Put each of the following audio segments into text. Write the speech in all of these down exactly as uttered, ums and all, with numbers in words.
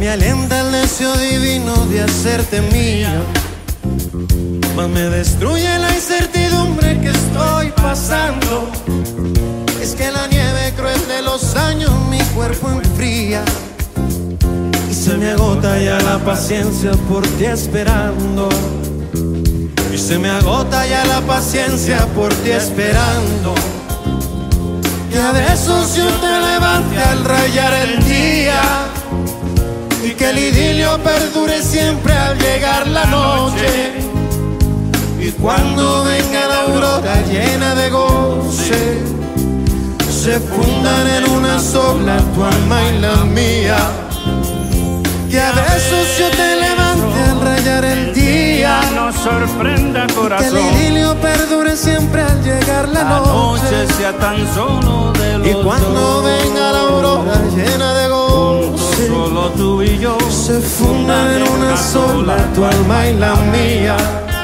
me alienta el deseo divino de hacerte mío, mas me destruye la incertidumbre que estoy pasando. Es que la nieve cruel de los años mi cuerpo enfría, y se me agota ya la paciencia por ti esperando. Y se me agota ya la paciencia por ti esperando. Que a besos yo te levante al rayar el día, y que el idilio perdure siempre al llegar la noche. Y cuando venga la aurora llena de goce, se fundan en una sola tu alma y la mía. Que a besos yo te levante al rayar el día, nos sorprenda, corazón. que el idilio perdure siempre al llegar la, la noche. noche sea tan solo de los Y cuando dos, venga la aurora llena de goce, solo tú y yo se fundan en una sola tu alma y la mía.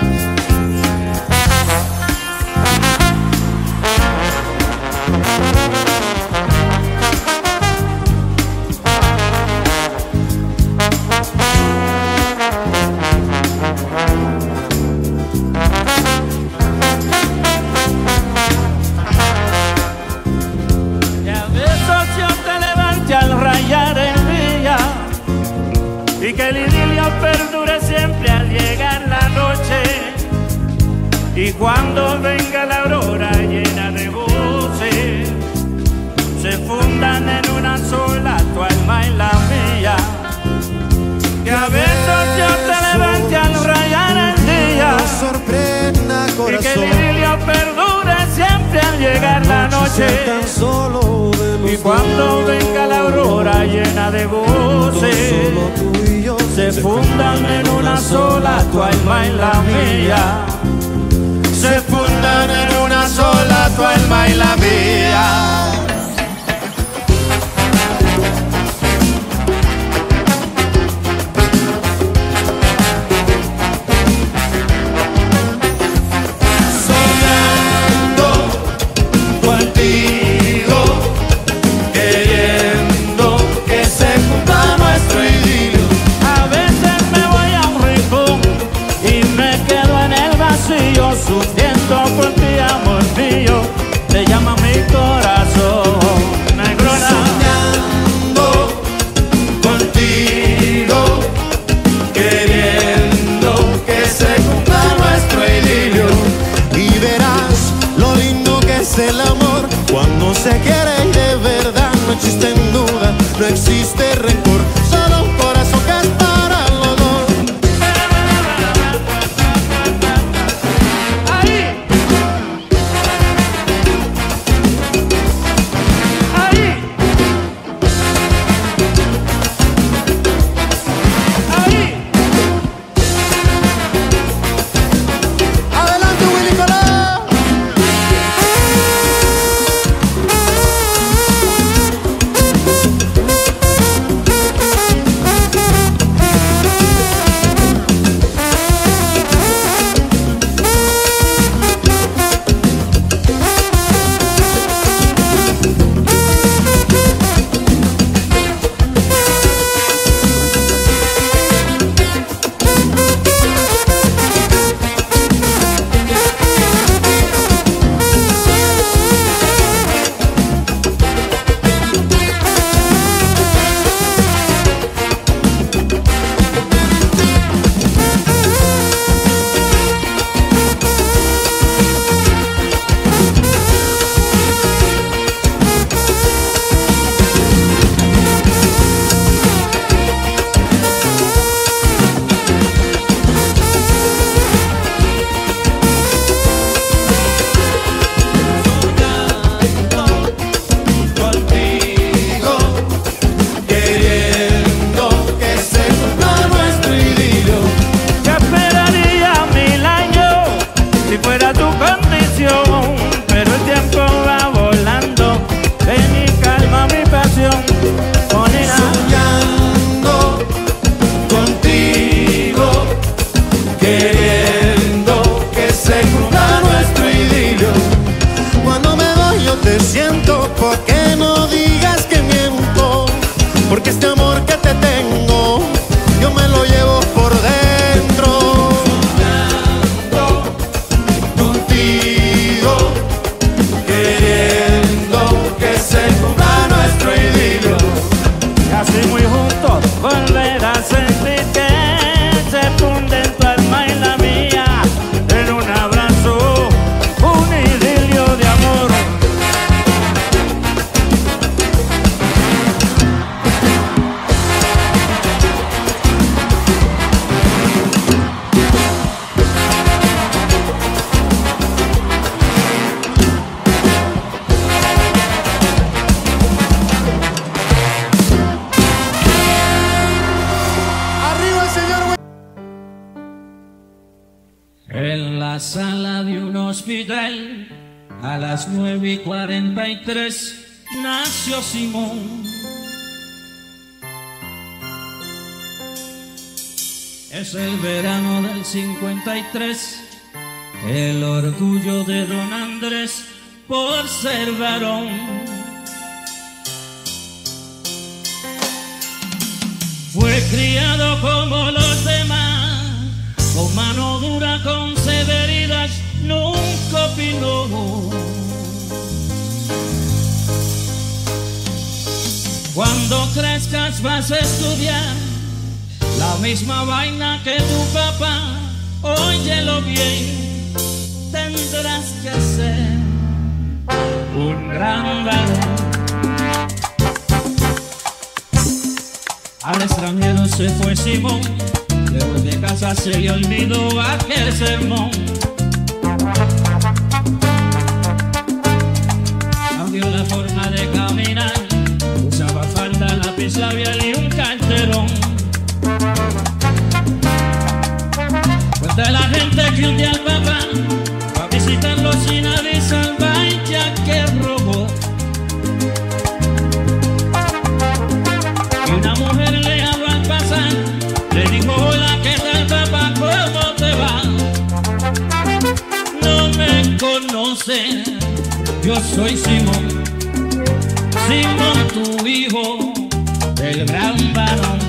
Al rayar el día, y que el idilio perdure siempre al llegar la noche. Y cuando venga la aurora llena de goce, se fundan en una sola tu alma y la mía. Que a veces yo te levante al rayar el día, No sorprenda, corazón, y que el idilio perdure siempre al llegar la noche. tan solo de los Y cuando venga la aurora llena de goce, solo tú y yo se fundan en una sola tu alma y la mía. se fundan en una sola tu alma y la mía. Sufriendo por ti, amor mío, te llama mi corazón, negrona. Soñando contigo, queriendo que se cumpla nuestro idilio. Y verás lo lindo que es el amor cuando se quiere y de verdad no existe duda, no existe rencor, solo un corazón que es para los dos. ¿Por qué no digas que miento? Porque este amor que te tengo la sala de un hospital, a las nueve y cuarenta y tres, nació Simón. Es el verano del cincuenta y tres, el orgullo de don Andrés por ser varón. Fue criado como los demás, con mano dura, con severidad, nunca opinó. Cuando crezcas vas a estudiar la misma vaina que tu papá, óyelo bien, tendrás que ser un gran varón. Al extranjero se fue Simón, lejos de casa se le olvidó aquel sermón. Cambió la forma de caminar, usaba falda, lápiz labial y un carterón. Cuenta la gente que un día el papá va a visitarlo sin avisar, vaya que robó. Y una mujer le habló al pasar, le dijo: hola, ¿qué tal, papá? ¿Cómo te va? No me conoces, yo soy Simón, Simón tu hijo, el gran varón.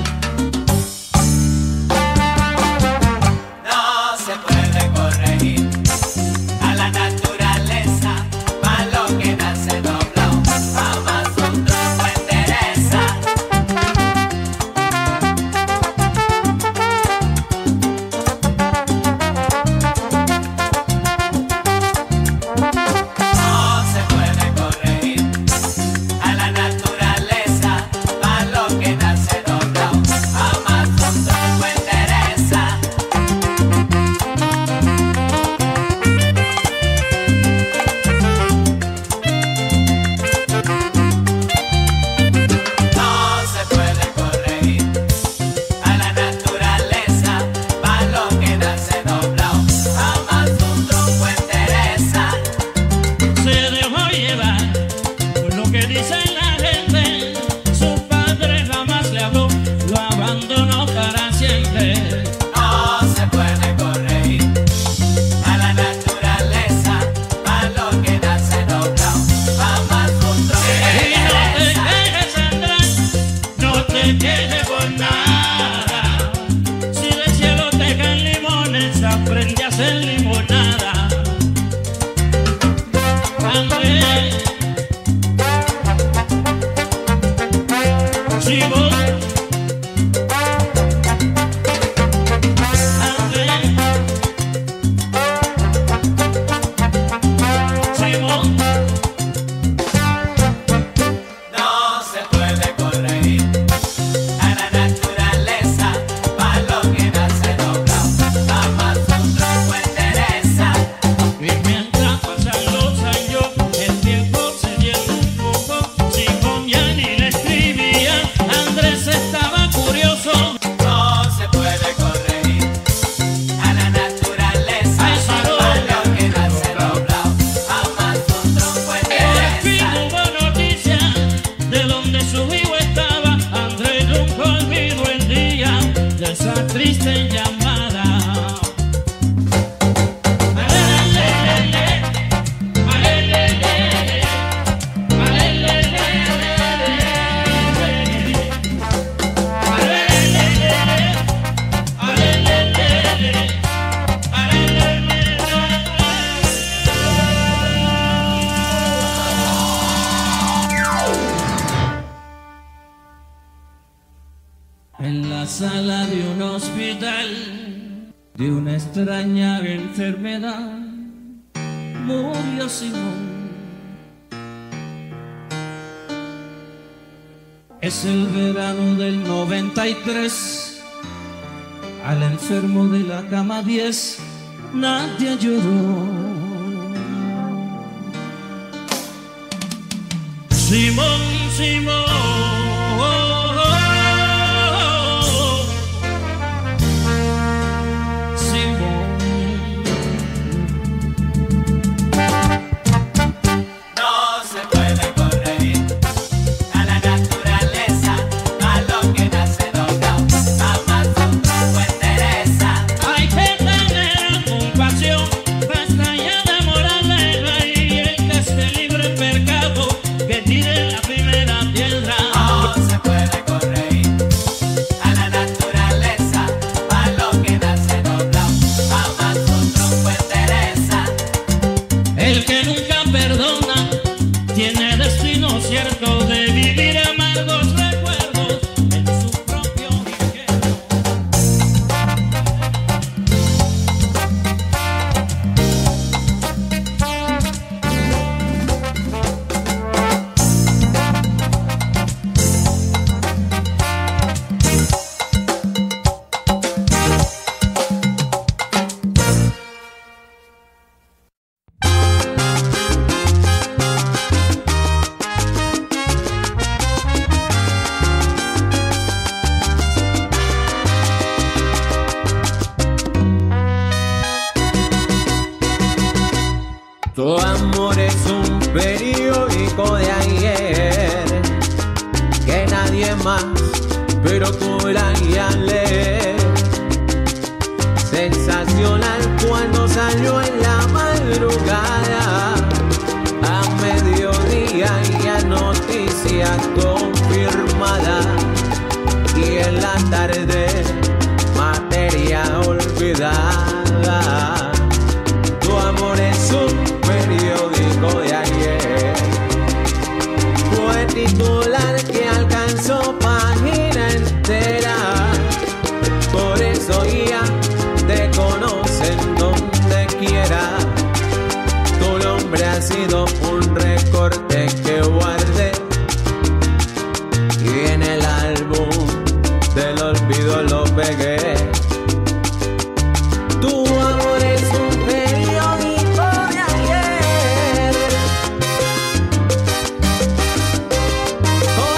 En la sala de un hospital, de una extraña enfermedad, murió Simón. Es el verano del noventa y tres, al enfermo de la cama diez, nadie lloró. Simón, Simón, destino cierto de vivir amargos recuerdos en su propio infierno. Tu amor es un periódico de ayer que nadie más, pero tú la ya lees. Sensacional cuando salió en la madrugada, a mediodía ya noticia confirmada, y en la tarde materia olvidada. Tu amor es un periódico de ayer, fue titular que alcanzó página entera, por eso ya te conocen donde quiera. Tu nombre ha sido un recorte que guardé, y en el álbum del olvido lo pegué. Tu amor es un periódico de ayer, con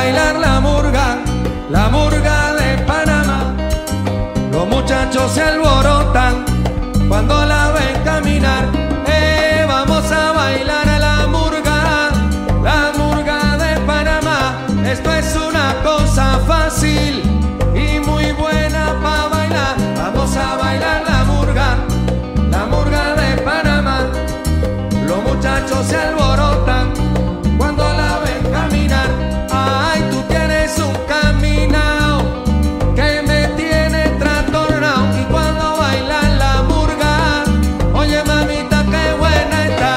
bailar la murga, la murga de Panamá. Los muchachos se alborotan cuando la ven caminar. Eh, vamos a bailar a la murga, la murga de Panamá. Esto es una cosa fácil y muy buena para bailar. Vamos a bailar la murga, la murga de Panamá. Los muchachos se alborotan cuando la ven caminar. Ay, tú tienes un caminao que me tiene trastornado. Y cuando bailan la murga, oye mamita, qué buena está.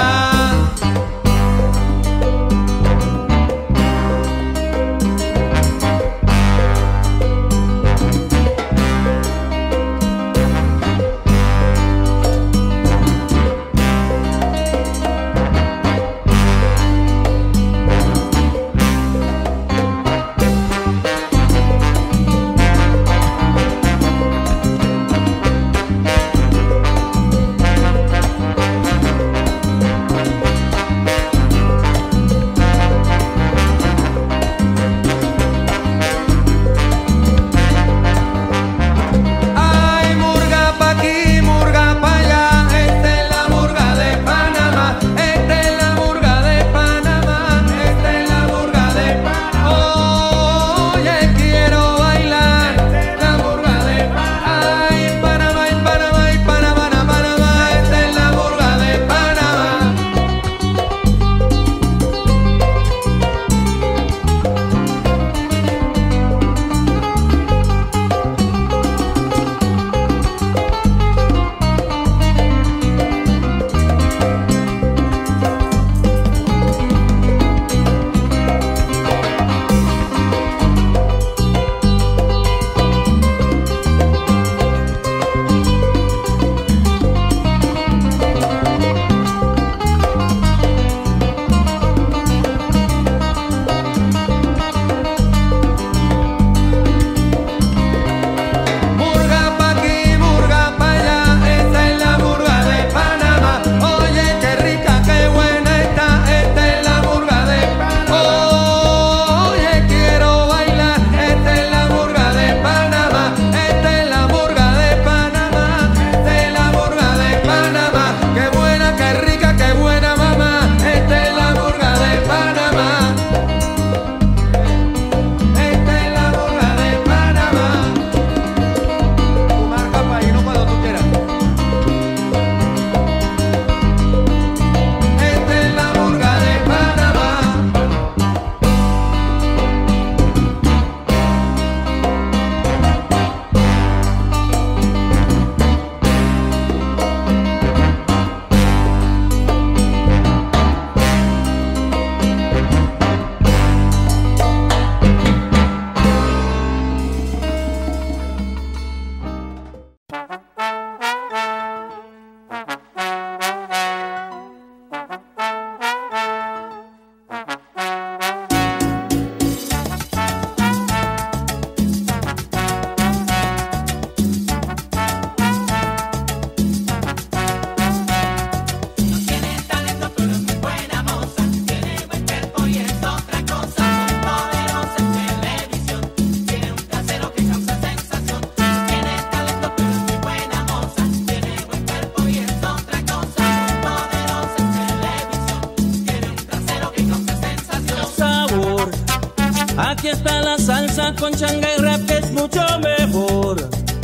Aquí está la salsa con changa y rap, que es mucho mejor.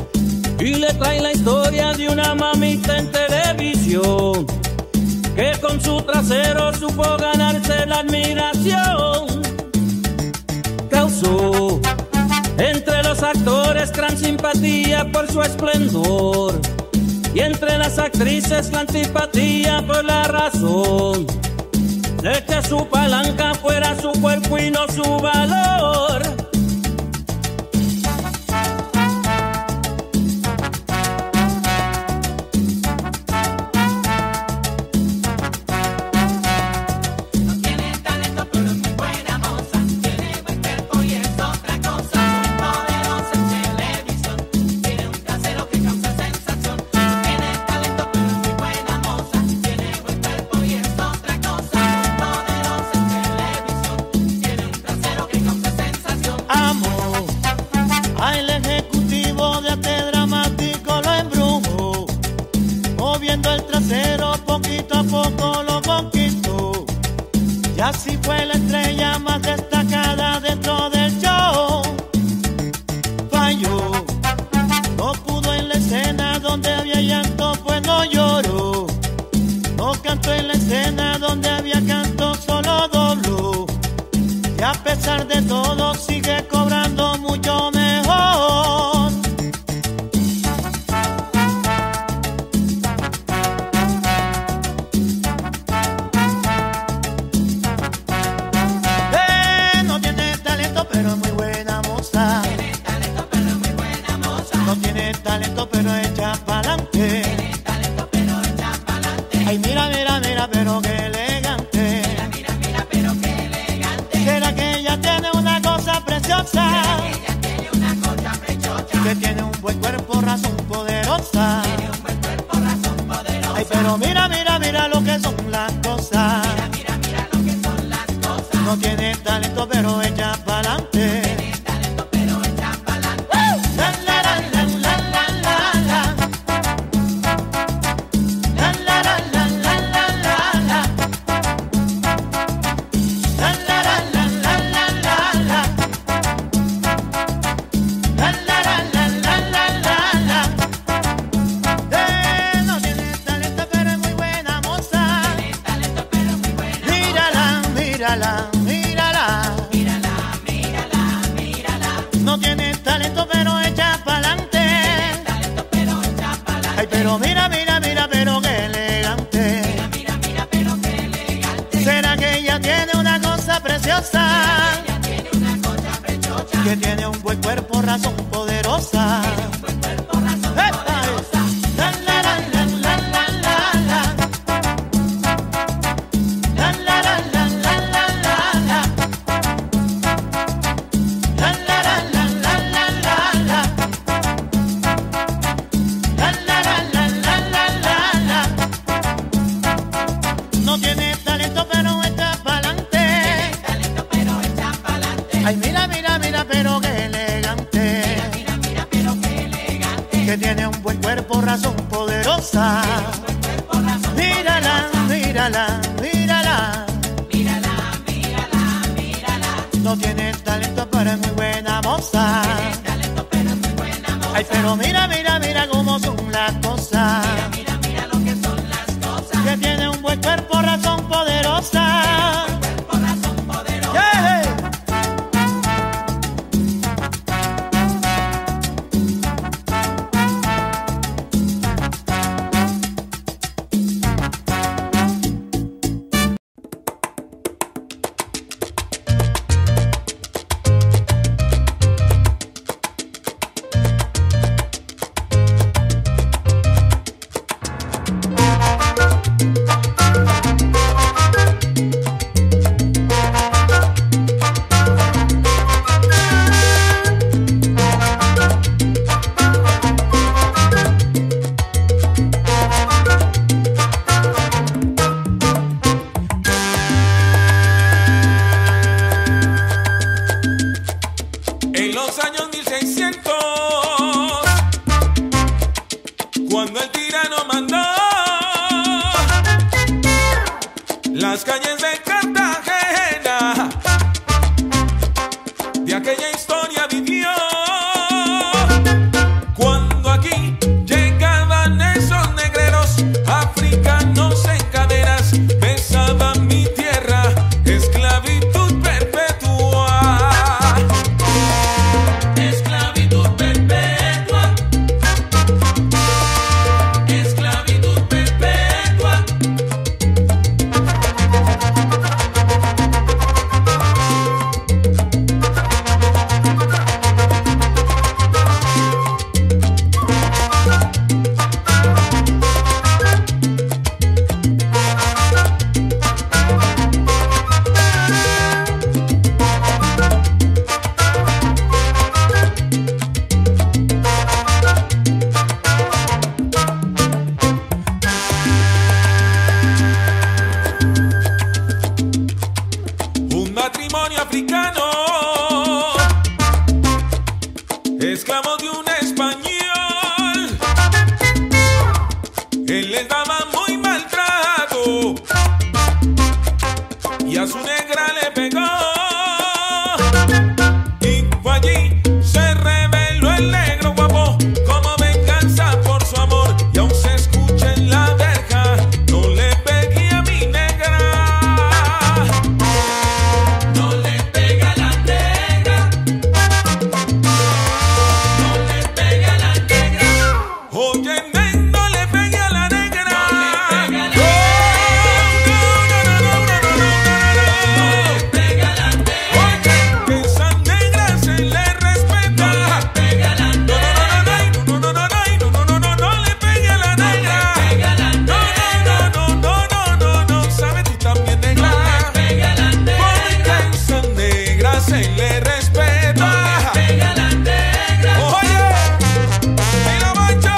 Y le trae la historia de una mamita en televisión que con su trasero supo ganarse la admiración. Causó entre los actores gran simpatía por su esplendor, y entre las actrices la antipatía por la razón de que su palanca fuera su cuerpo y no su valor. No tiene talento, pero es muy buena moza. Tiene buen cuerpo y es otra cosa. Muy poderosa en televisión. Tiene un trasero que causa sensación. No tiene talento, pero es muy buena moza. Tiene buen cuerpo y es otra cosa. Muy poderosa en televisión. Tiene un trasero que causa poco lo conquistó. Y así fue la estrella más destacada dentro del show. Falló, no pudo en la escena donde había llanto, pues no lloró. No cantó en la escena donde había canto, solo dobló. Y a pesar de todo sigue cobrando mucho mejor. Eh, no tiene talento pero es muy buena moza. Tiene talento pero es muy buena moza. No tiene talento pero echa pa'lante. Tiene talento pero echa pa'lante. Ay, mira, mira, mira, pero qué elegante. Mira, mira, mira, pero qué elegante. ¿Será que ella tiene una cosa preciosa? Ella tiene una cosa prechocha. Que tiene un buen cuerpo, razón poderosa. Tiene un buen cuerpo, razón poderosa. Ay, pero mira, mira, mira lo que son las cosas. Mira, mira, mira lo que son las cosas. No tiene talento pero echa pa'lante. Tiene talento pero echa pa'lante. La la la la la la la la. La la la la la la la la. La la la la la la la la. La la la la la la la la. Eh, no tiene talento pero es muy buena moza. Tiene talento pero es muy buena. Mírala, mírala, mírala. Mírala, mírala, mírala. No tiene talento pero echa pa'lante. Talento pero echa pa'lante. Ay, pero mira, mira, mira, pero qué elegante. Mira, mira, mira, pero qué elegante. ¿Será que ella tiene una cosa preciosa? Ella tiene una cosa prechocha. Que tiene un buen cuerpo, razón poderosa. Un buen cuerpo, razón ¡Epa! poderosa. La la la la la la la la. La la la la la la la la. La la la la la la la la. La la la la la la la la. No tiene talento pero echa pa'lante. Talento pero echa pa'lante. Ay, mira, mira, mira, pero qué elegante. Mira, mira, pero qué elegante. Que tiene un buen cuerpo, razón poderosa. Buen cuerpo, razón Mírala, poderosa. mírala, mírala. Mírala, mírala, mírala. No tiene talento pero es muy buena moza. Talento pero es muy buena moza. Ay, pero mira, mira, mira cómo son las cosas. Mira, mira lo que son las cosas. Que tiene un buen cuerpo, razón poderosa. Cuerpo, razón poderosa. Yeah. En los años mil seiscientos, cuando el tirano mandó, las calles de Cartagena, de aquella historia vivió. Cuando aquí llegaban esos negreros africanos en cadenas, besaban mi tierra, esclavitud perpetua. Esclavitud perpetua. Esclavitud perpetua. Un matrimonio africano, esclavo de un español. Él les daba muy maltrato negra se le respeta. No le pega la negra. Oye, mira macho.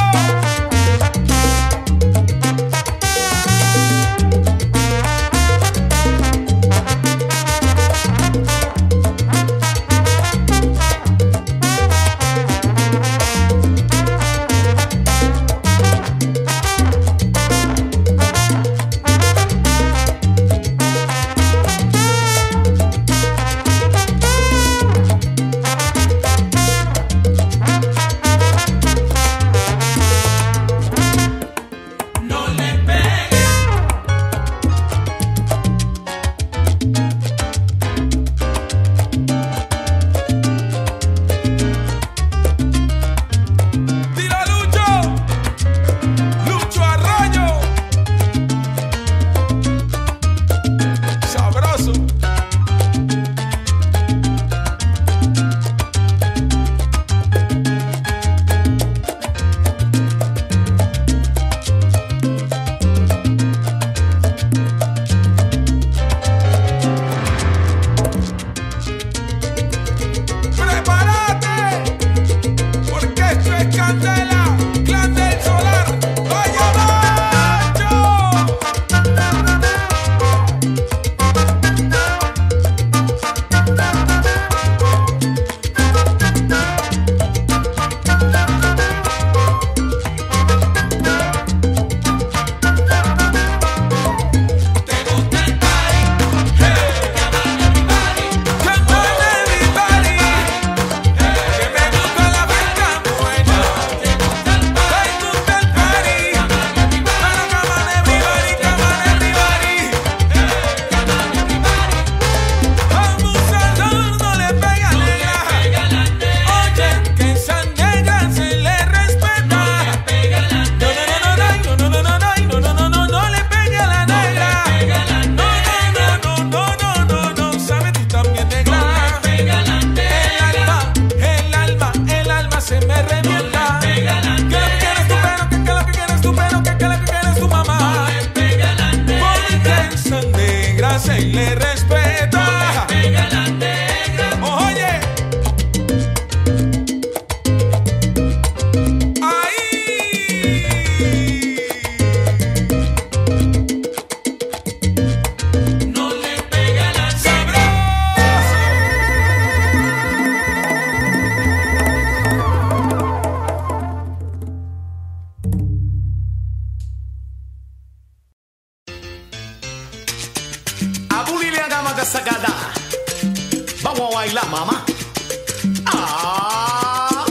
No le pegue. Tira Lucho, Lucho Arroyo, sabroso. Prepárate, porque esto es candela, clan del solar. ¡Vaya macho! ¿Te gusta el party? Come on everybody. Come on everybody, que me gusta la fiesta buena. ¿Te gusta el party? Me gusta el party. Come on everybody. Bueno, come on everybody, come on everybody. Come on everybody. Abusador no le pega No le negra. pega la negra. Oye, que esa negra se le respeta. No le pega la No, negra. no, no, no, no, no, no, no, no, no, no, no le pegue a la No le negra. pega la No, negra. no, no, no, no, no, no, sabes tú también No negra. le pega la El negra. alma, el alma, el alma se me revienta. No le pega la ¿Qué lo que quieres tú, pero? ¿Qué, qué lo que quieres tú, pero? ¿Qué, qué lo que quieres tú, mamá? No le pega la negra. Porque esa negra se le respeta. No le pega la negra. Oye, ahí. No le pega la negra. Abulile agama gasagada. Vamos a bailar, mamá. Ah.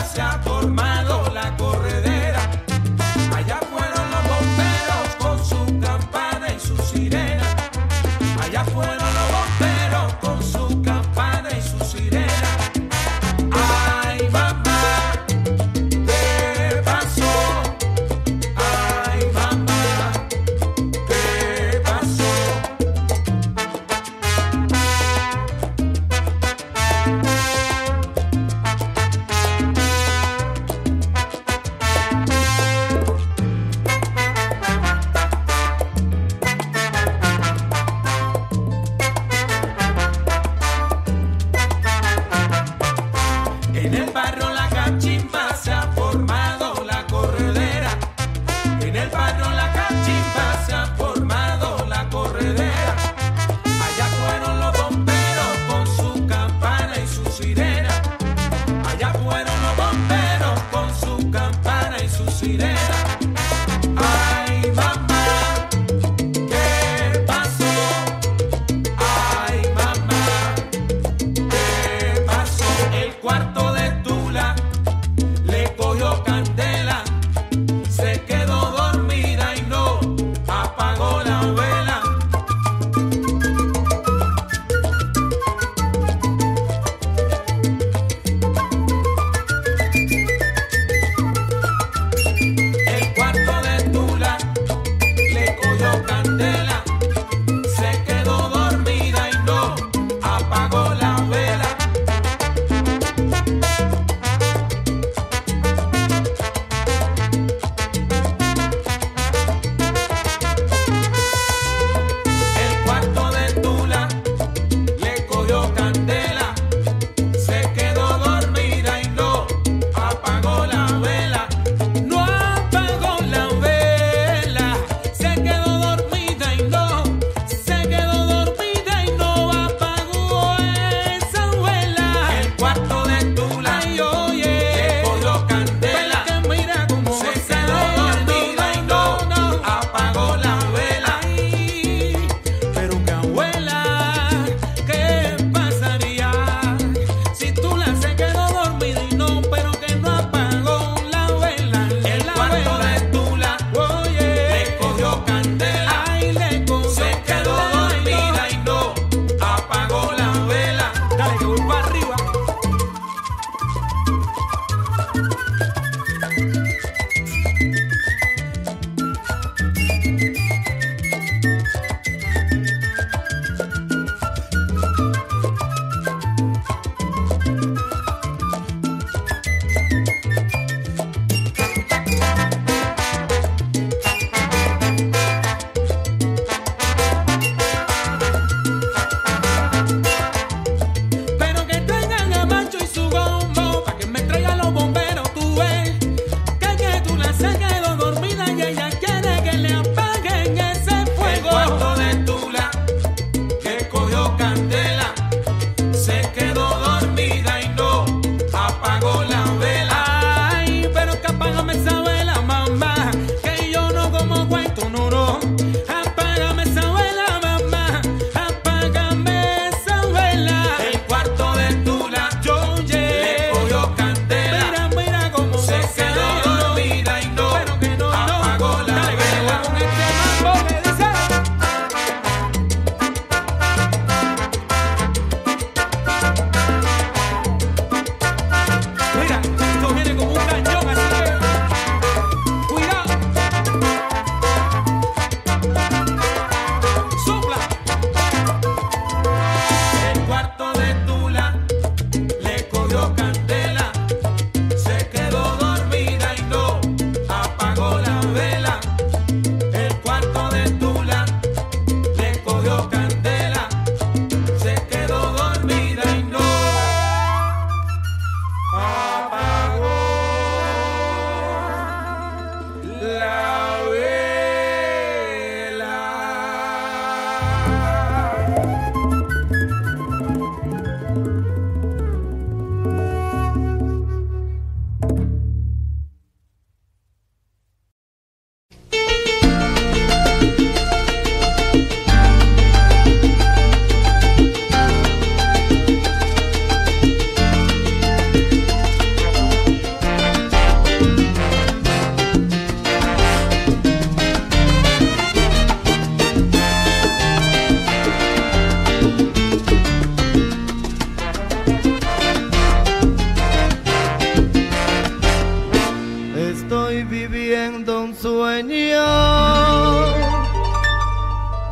se ha formado la corredera. Allá fueron los bomberos con su campana y su sirena. Allá fueron los bomberos con su campana y su sirena. Ay, mamá, ¿qué pasó? Ay, mamá, ¿qué pasó? En el barrio La Cachimba se ha formado la corredera. En el barrio La Cachimba se ha formado la corredera. Allá fueron los bomberos con su campana y su sirena. Allá fueron los bomberos con su campana y su sirena. Ay, mamá, ¿qué pasó? Ay, mamá, ¿qué pasó? El cuarto de Tula le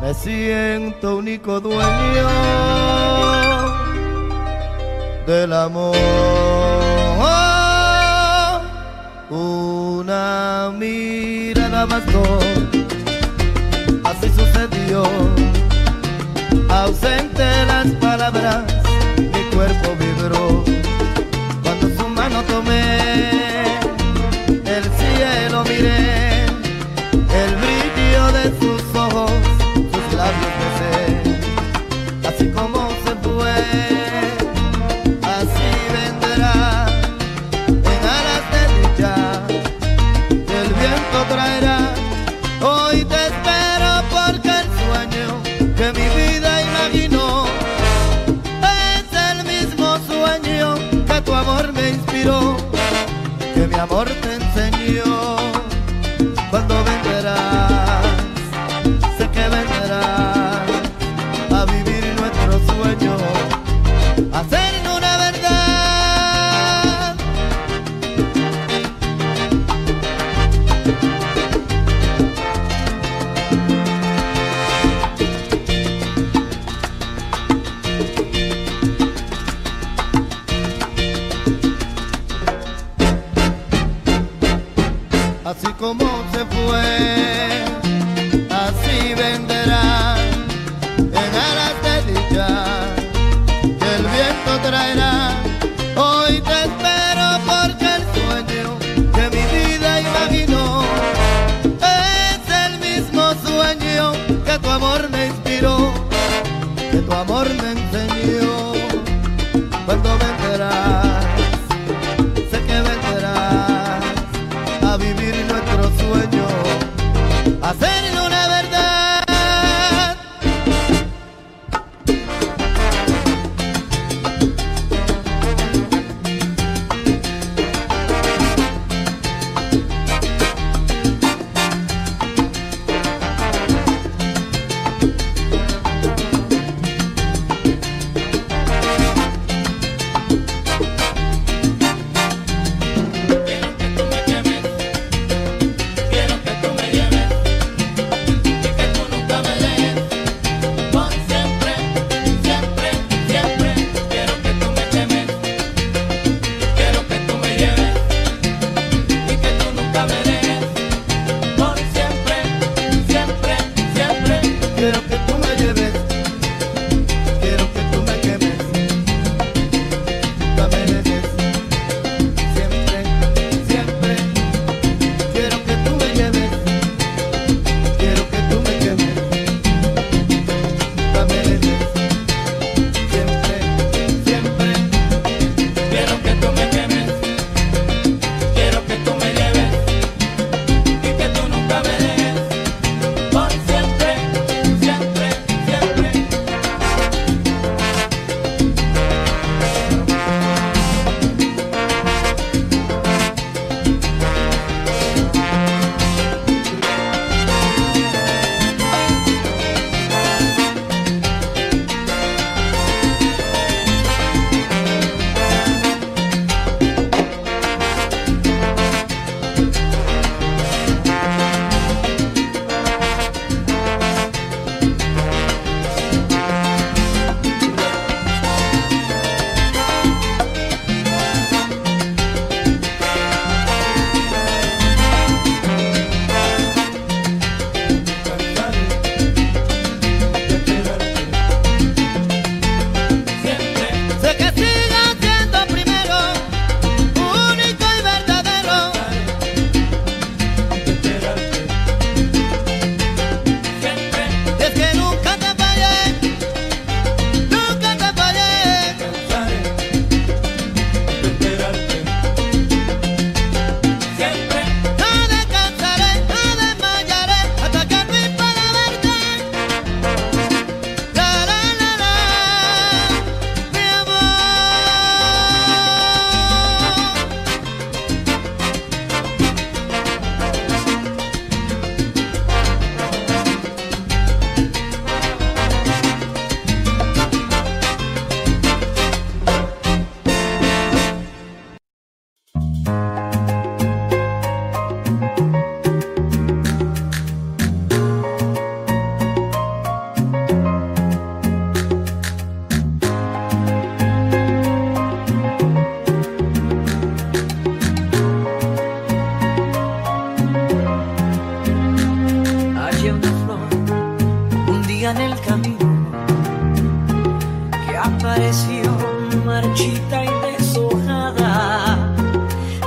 Me siento único dueño del amor. Una mirada bastó, así sucedió. Ausente las palabras, mi cuerpo vibró. Cuando su mano tomé, el cielo miré, el brillo de sus ojos, sus labios besé. Así como se fue, así vendrá, en alas de dicha, el viento traerá. Hoy te espero porque el sueño que mi vida imaginó es el mismo sueño que tu amor me inspiró, que mi amor te enseñó. Cuando vendrás, sé que vendrás a vivir nuestro sueño, a hacer una verdad. Así como se fue, así vendrá, en alas de dicha, el viento traerá. Hoy te espero porque el sueño que mi vida imaginó es el mismo sueño que tu amor me inspiró, que tu amor me enseñó. Cuando vendrás, sé que vendrás a vivir nuestro sueño, a hacerlo una verdad.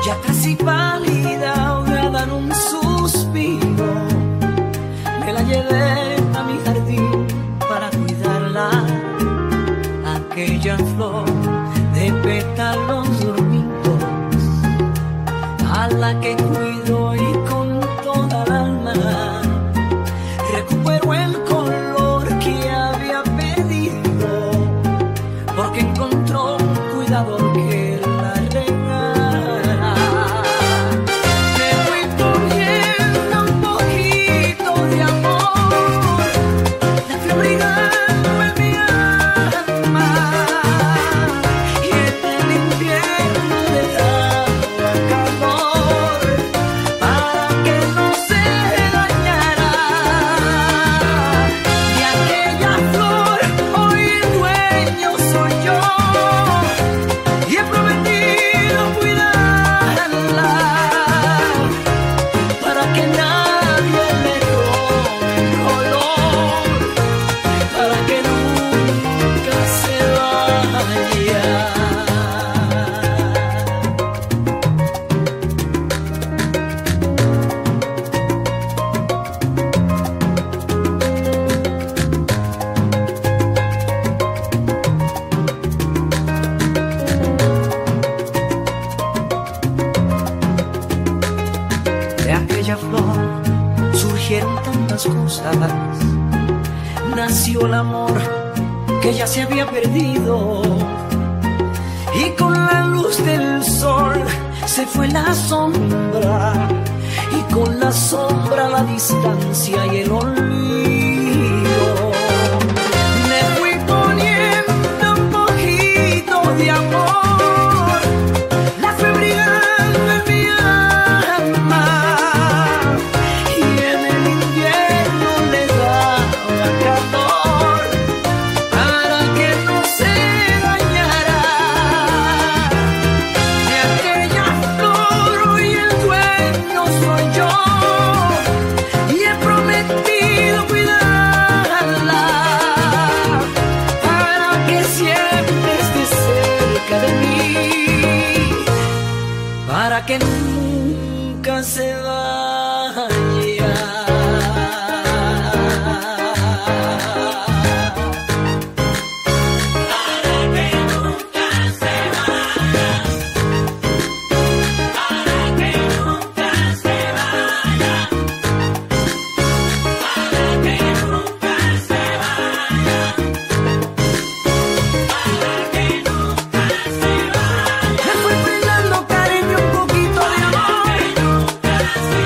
ya casi pálida, ahogada en un suspiro, me la llevé a mi jardín para cuidarla, aquella flor de pétalos dormidos, a la que cuido y con toda el alma recupero el color que había perdido, porque encontró un cuidador que la regara. Me fui poniendo un poquito de amor, la fui abrigando en mi alma, y en el invierno le daba calor para que no se dañara. De aquella flor hoy el dueño soy yo, y he prometido cuidarla para que nadie le robe el color, para que nunca se vaya. De aquella flor surgieron tantas cosas, nació el amor que ya se había perdido, y con la luz del sol se fue la sombra, y con la sombra la distancia y el olvido. Me fui poniendo un poquito de amor, la fui brigando en mi alma, y en el invierno le daba calor para que no se dañara. De aquella flor hoy el dueño soy yo, y he prometido cuidarla para que siempre esté cerca de mí, para que nunca se vaya. Me fui brindando cariño, un poquito de amor,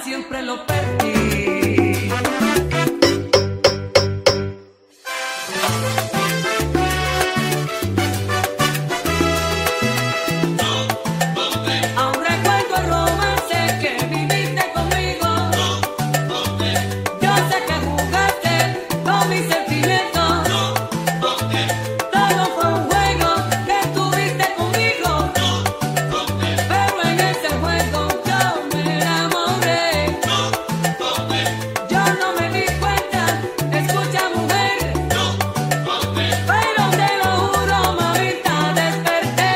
siempre lo perdí. Aún recuerdo el romance que viviste conmigo. Yo sé que jugaste con mis sentimientos. Todo fue un juego que tuviste conmigo. Pero en ese juego yo me enamoré. Yo no me di cuenta, escucha mujer. Pero te lo juro, mamita, desperté.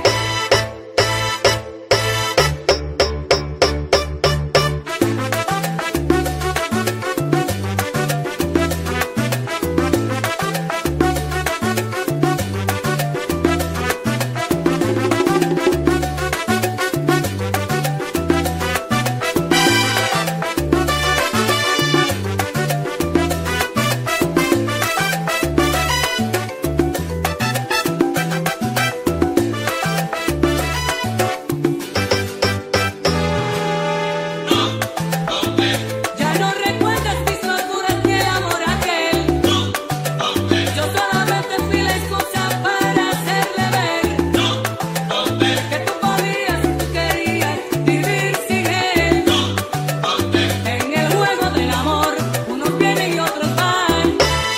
Ya no recuerdas mis locuras ni el amor aquel. Yo solamente fui la excusa para hacerle ver que tú podías, tú querías vivir sin él. En el juego del amor, unos vienen y otros van.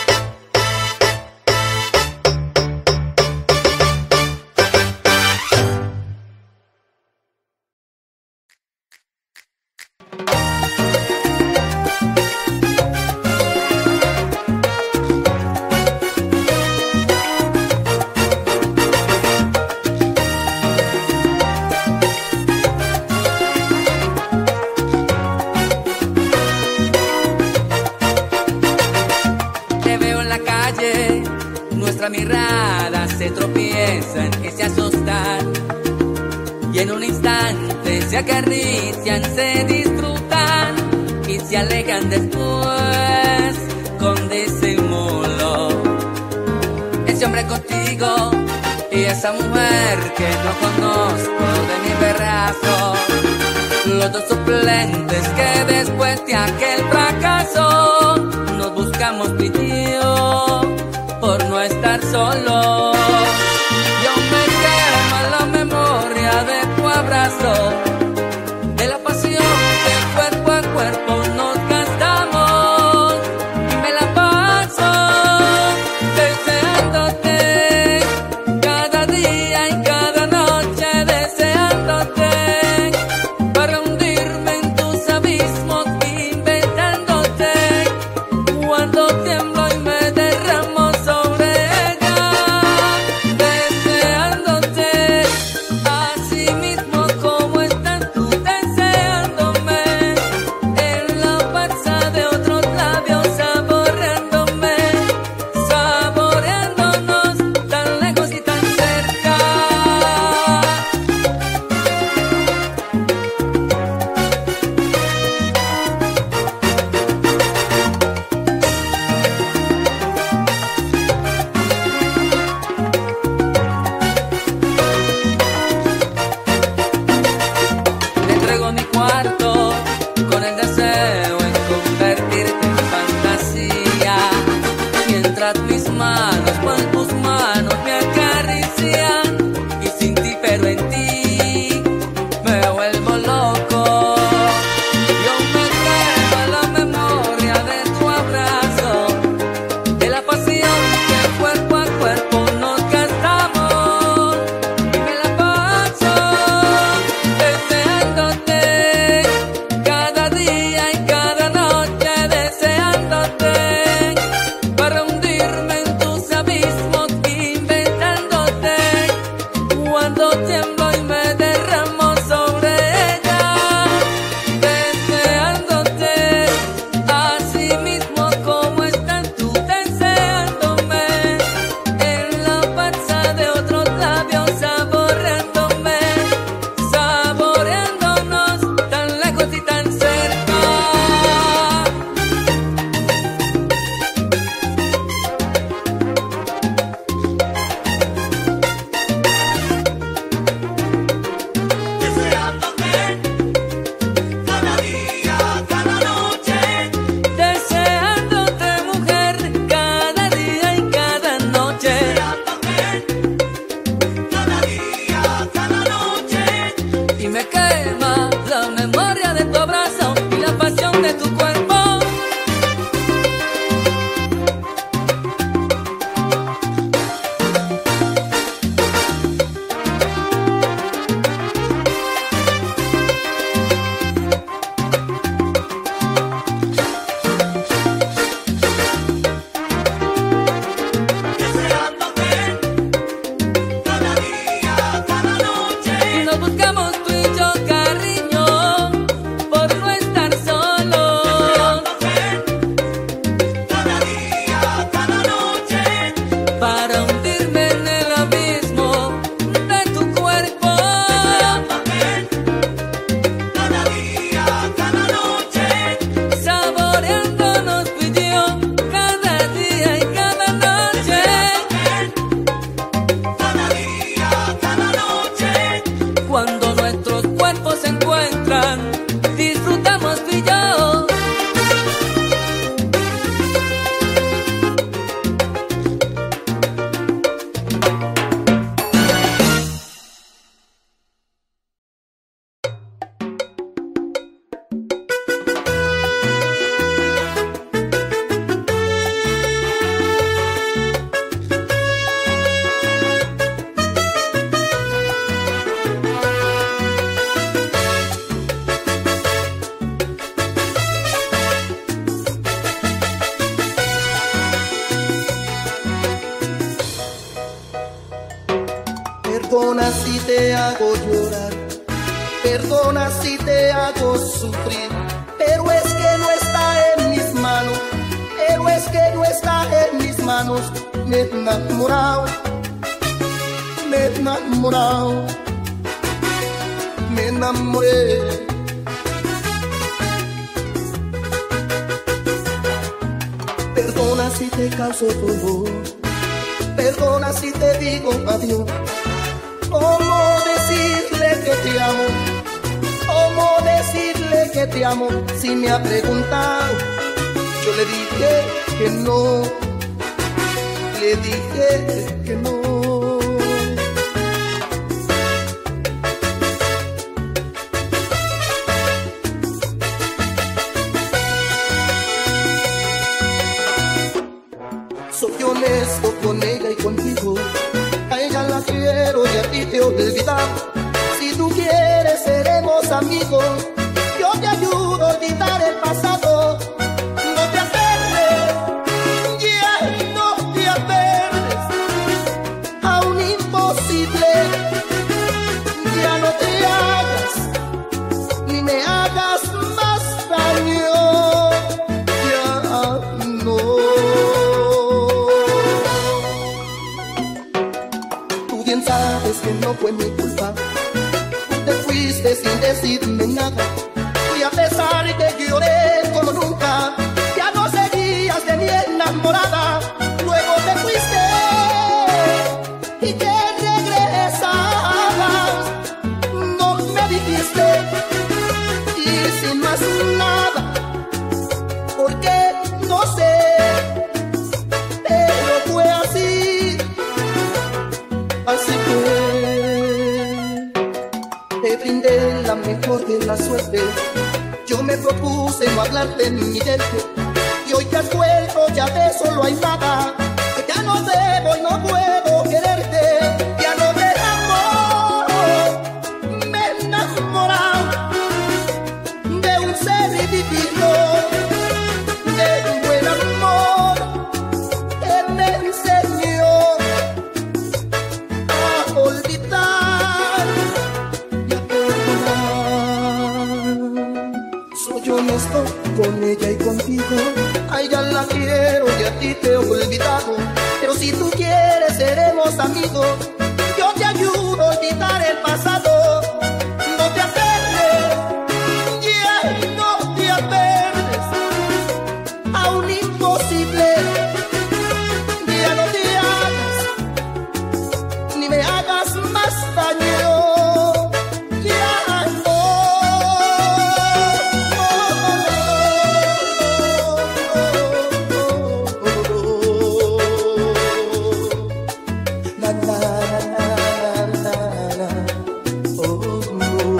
Te veo en la calle, nuestra mirada se tropiezan y se asustan. Y en un instante se acarician, se disfrutan y se alejan después con disimulo. Ese hombre contigo y esa mujer que no conozco de mi verrazo. Los dos suplentes que después de aquel fracaso nos buscamos pidió por no estar solos. Yo me quemo en la memoria de tu abrazo, de la pasión que cuerpo a cuerpo nos gastamos. Y me la paso deseándote cada día y cada noche, deseándote para hundirme en tus abismos, inventándote cuando tiemblo y me derramo sobre ella. hago llorar, perdona si te hago sufrir, pero es que no está en mis manos, pero es que no está en mis manos. Me he enamorado, me he enamorado, me enamoré. Perdona si te causo dolor, perdona si te digo adiós. ¿Cómo decirle que te amo? ¿Cómo decirle que te amo? Si me ha preguntado, yo le dije que no, le dije que no. Soy honesto con ella y contigo, a ella la quiero y a ti te he olvidado. Si tú quieres seremos amigos, yo te ayudo a olvidar el pasado. No te aferres, ya no te aferres a un imposible. Ya no te hagas, ni me hagas más daño. Ya no. Tú bien sabes que no fue mi culpa, te fuiste sin decirme nada, y a pesar de que lloré como nunca, ya no seguías de mi enamorada. Luego te fuiste y te regresabas, no me dijiste, y sin más nada, porque no sé, pero fue así, así fue. Te brindé la mejor de la suerte, yo me propuse no hablarte ni verte, y hoy te has vuelto, ya de eso no hay nada. Ya no debo y no puedo quererte, ya no te amo. Me he enamorado de un ser divino, de un buen amor que me enseñó a olvidar. Soy honesto con ella y contigo, a ella la quiero y a ti te he olvidado. Pero si tú quieres seremos amigos, yo te ayudo a olvidar el pasado. No te aferres, ya no te aferres a un imposible. Ya no te hagas, ni me hagas más daño. Ya no. Na, na, na, na, na. Oh, no.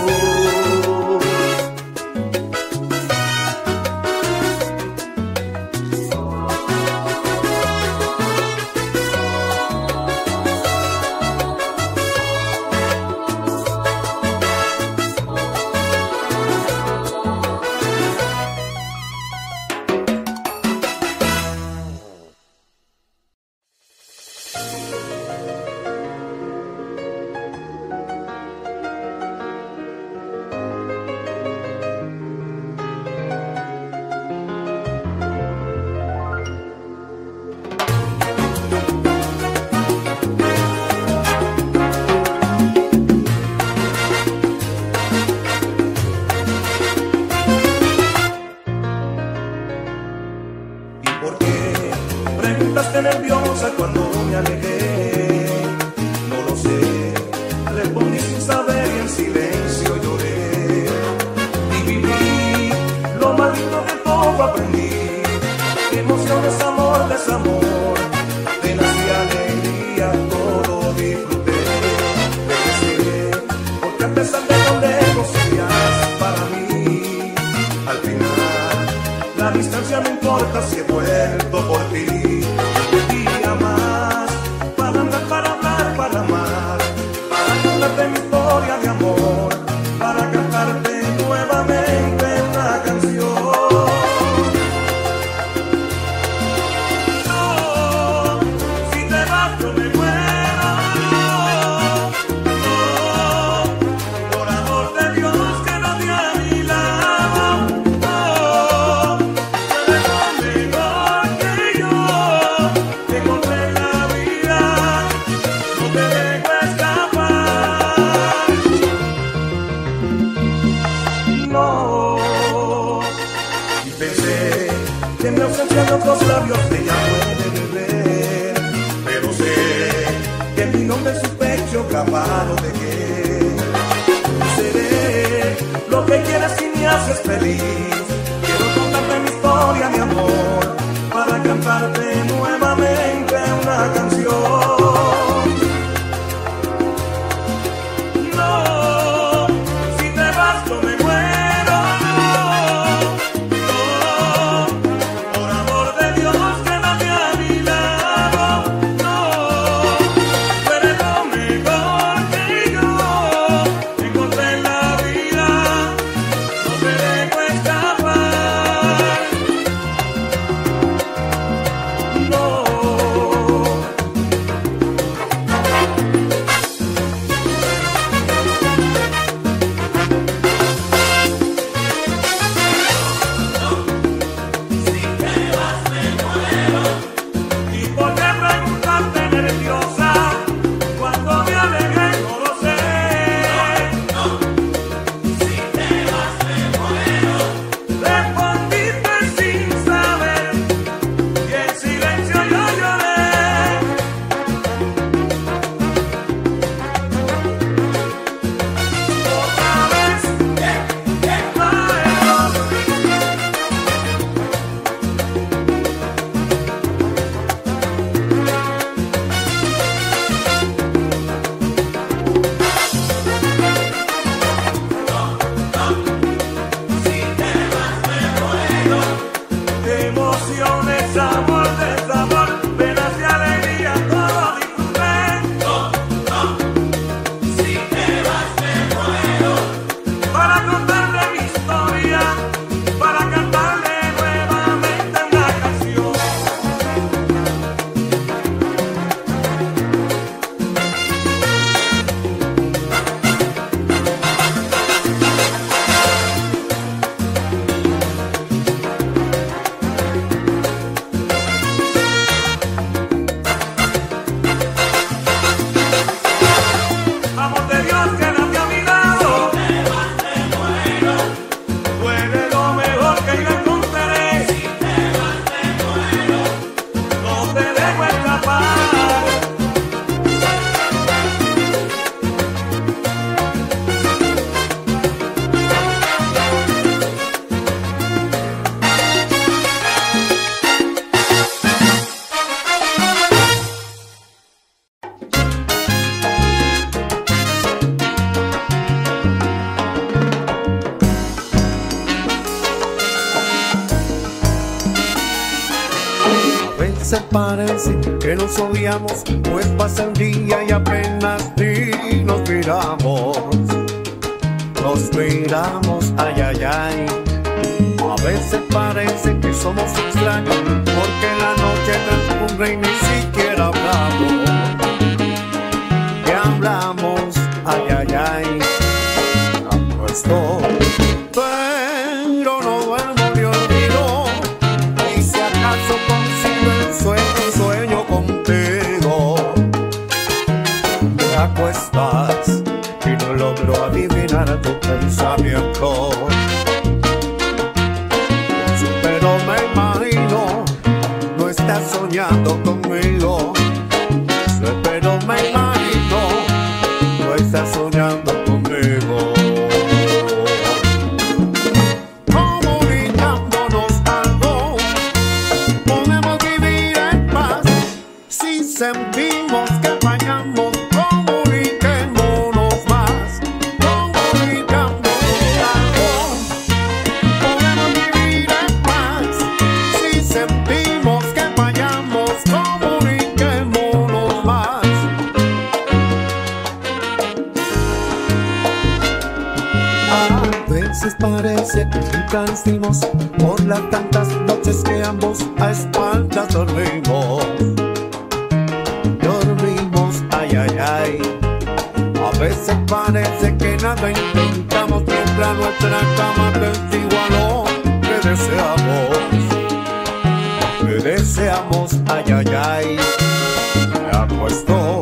¿Por qué preguntaste nerviosa cuando me alejé? No lo sé, respondí sin saber y en silencio lloré. Y viví lo más lindo de todo, aprendí emociones, amor, desamor, penas y alegría, todo disfruté. Regresé, porque a pesar de lo lejos serías para mí, al final la distancia no importa si he vuelto por ti. Un día más para andar, para hablar, para amar, para contarte mi historia de amor, para cantarte nuevamente una canción. No, si te vas yo me muero. No, que en mi ausencia en otros labios ella puede beber, pero sé que mi nombre en su pecho grabado dejé. Seré lo que quieras si me haces feliz. Quiero contarte mi historia, mi amor, para cantarte nuevamente una canción. No, si te vas yo me muero. No, por amor de Dios quédate a mi lado. No, tú eres lo mejor que yo encontré en la vida. No te dejo escapar. No. ¿Y por qué preguntarte nerviosa cuando me alegré? No lo sé. Si te vas me muero. Respondiste sin saber y en silencio yo lloré. Otra vez, de emociones, amor, desamor, penas y alegría, todo disfruté. No, no, si te vas me muero. Para contarle mi historia, para cantarle nuevamente una canción. Amor de Dios, quédate a mi lado. Si te vas me muero. Tú eres lo mejor que yo encontraré. Si te vas me muero. No te dejo escapar. A veces parece que nos odiamos, pues pasa el día y apenas ni nos miramos. Nos miramos, ay, ay, ay. A veces parece que somos extraños, porque la noche transcurre y ni siquiera hablamos. ¿Qué hablamos? Ay, ay, ay. Apuesto, pero no duermo ni olvido. Y si acaso consigo el sueño, sueño contigo. Te acuestas y no logro adivinar tu pensamiento. Pero me imagino, no estás soñando conmigo. Pero me imagino, no estás soñando conmigo. Comunicándonos algo, podemos vivir en paz. Si sentimos que fallamos, comuniquémonos más. Comunicándonos algo, podemos vivir en paz. Si sentimos que fallamos, comuniquémonos más. A veces parece que nunca nacimos, por las tantas noches que ambos a espaldas dormimos. Dormimos, ay, ay, ay. A veces parece que nada intentamos, mientras nuestra cama testigo a lo que deseamos. Que deseamos, ay, ay, ay. Me acuesto,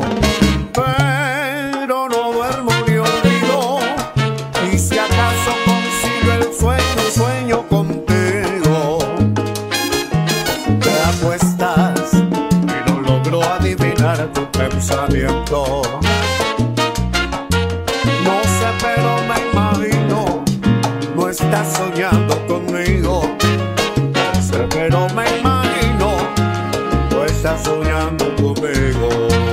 pero no duermo ni olvido. Y si acaso consigo el sueño, sueño contigo. estás soñando conmigo. No sé, pero me imagino, tú estás soñando conmigo.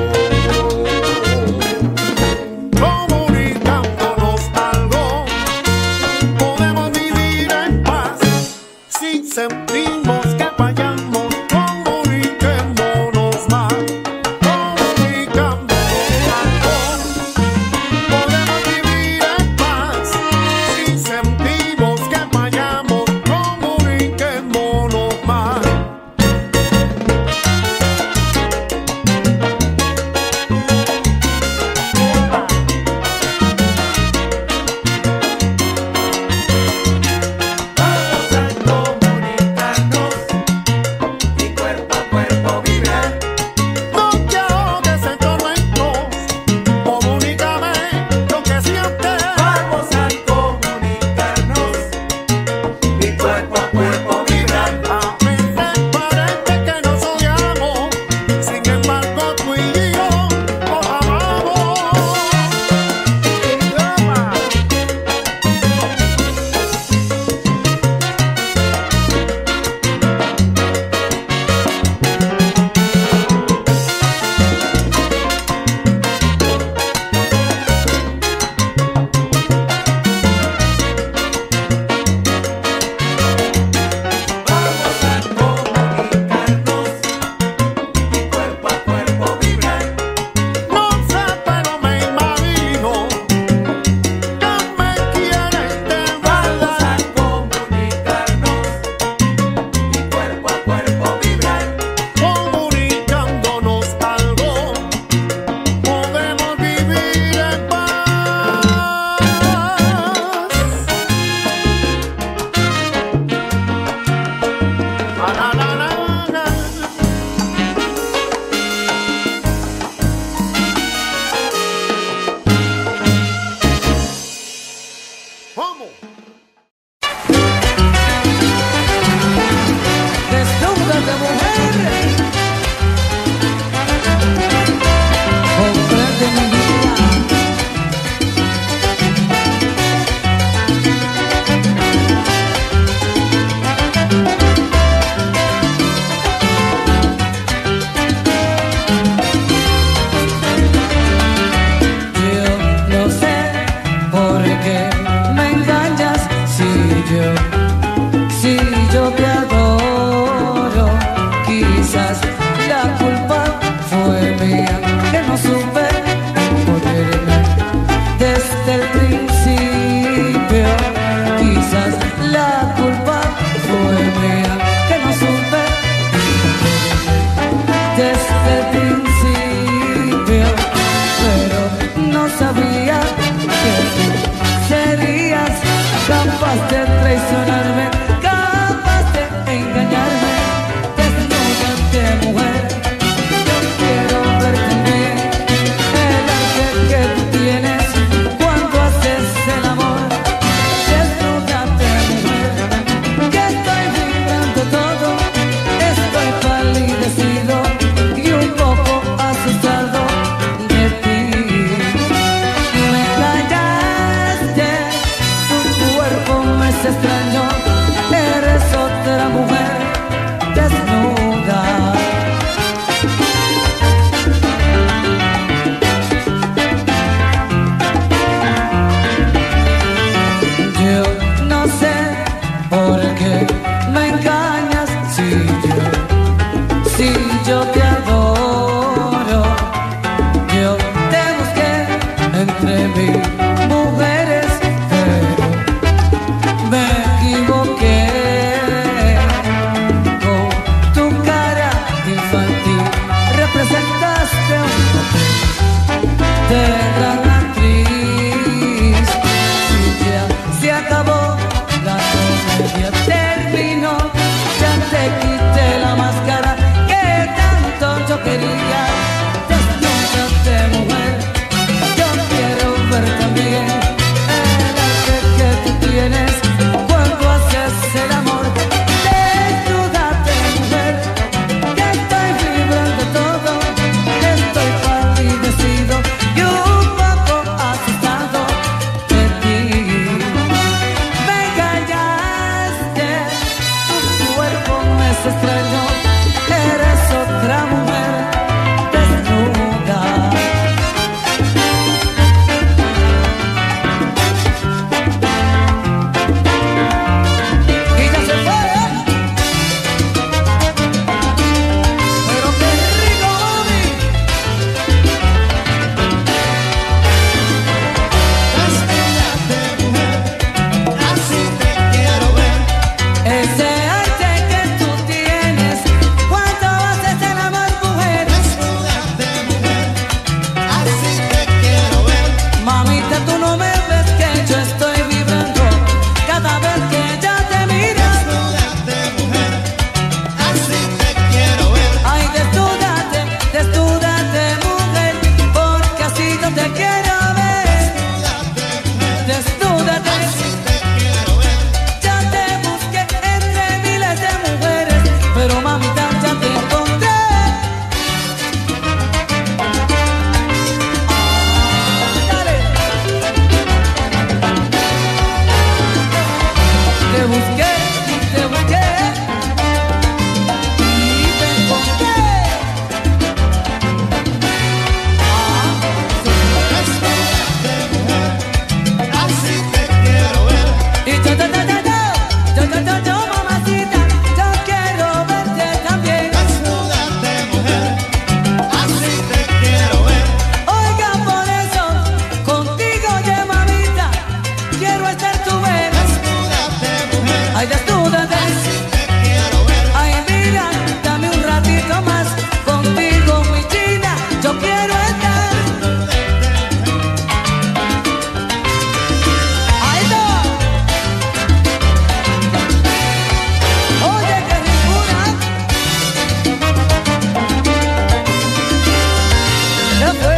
Comunicándonos algo, podemos vivir en paz. Si sentimos que fallamos, comuniquémonos más. Comunicándonos algo, podemos vivir en paz. Si sentimos que fallamos, comuniquémonos más. busqué, te busqué y te encontré. Así te quiero ver. Y yo, yo, yo, yo, yo, yo, yo, yo, yo, mamacita, yo quiero verte también. Desnúdate, mujer, así te quiero ver. Oiga, por eso, contigo, oye, mamita, quiero estar tu ver. Desnúdate, mujer, Ay, desnúdate. así te quiero ver. Ay, mira, dame un ratito más. Contigo, mi china, yo quiero estar. Ay, no. Oye, qué ricura. ¿Qué fue?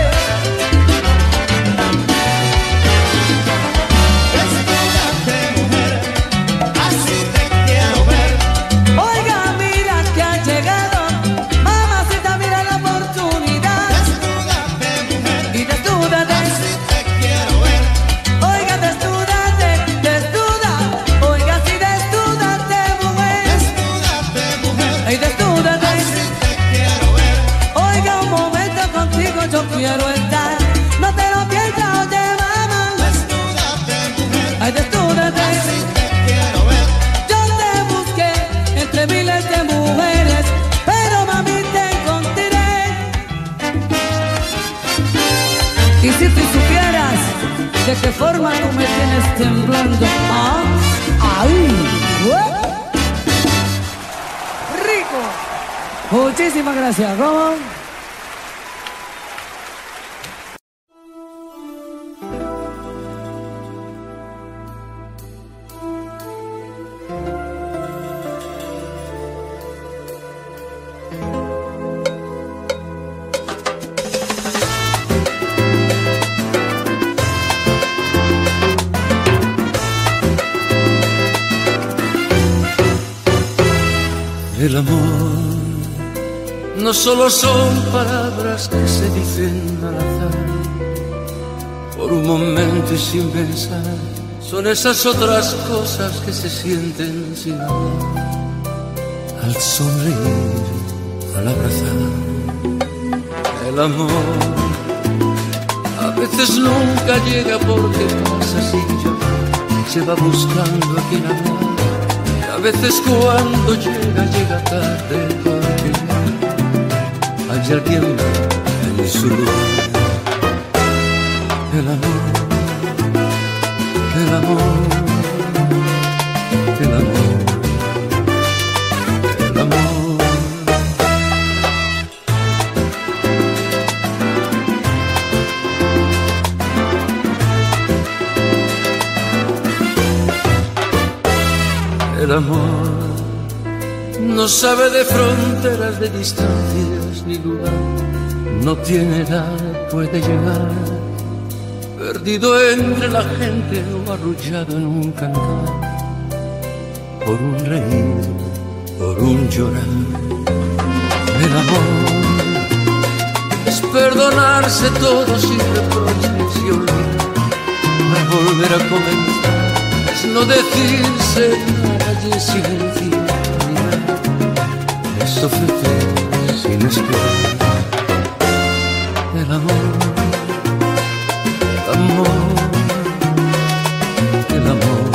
Desnúdate, mujer, así te quiero ver. Oiga, mira que ha llegado. Mamacita, mira la oportunidad. Desnúdate, mujer, Y desnúdate. así te quiero ver. Oiga, desnúdate, desnuda. Oiga, sí, desnúdate, mujer. Desnúdate, mujer, Ay, desnúdate. así te quiero ver. Oiga, un momento contigo yo quiero estar. No te lo piensas, oye, mamá. Desnúdate, mujer, Ay, desnúdate. así te quiero ver. Yo te busqué entre miles de mujeres, pero mami te encontré. Y si tú supieras de qué forma tú me tienes temblando. ¿Ah? ¡Ay! ¡Ué! ¡Rico! Muchísimas gracias, ¿cómo? El amor no solo son palabras que se dicen al azar, por un momento y sin pensar, son esas otras cosas que se sienten sin hablar, al sonreír, al abrazar. El amor a veces nunca llega porque pasa sin llorar, se va buscando a quien hablar. A veces cuando llega, llega tarde porque hay alguien en su lugar. El amor, el amor, el amor, el amor. El amor no sabe de fronteras, de distancias ni lugar, no tiene edad, puede llegar, perdido entre la gente o arrullado en un cantar, por un reír, por un llorar. El amor es perdonarse todo sin reproches y olvidar, para volver a comenzar. No decirse nada y silenciar, es ofrecer sin esperar. El amor, el amor, el amor,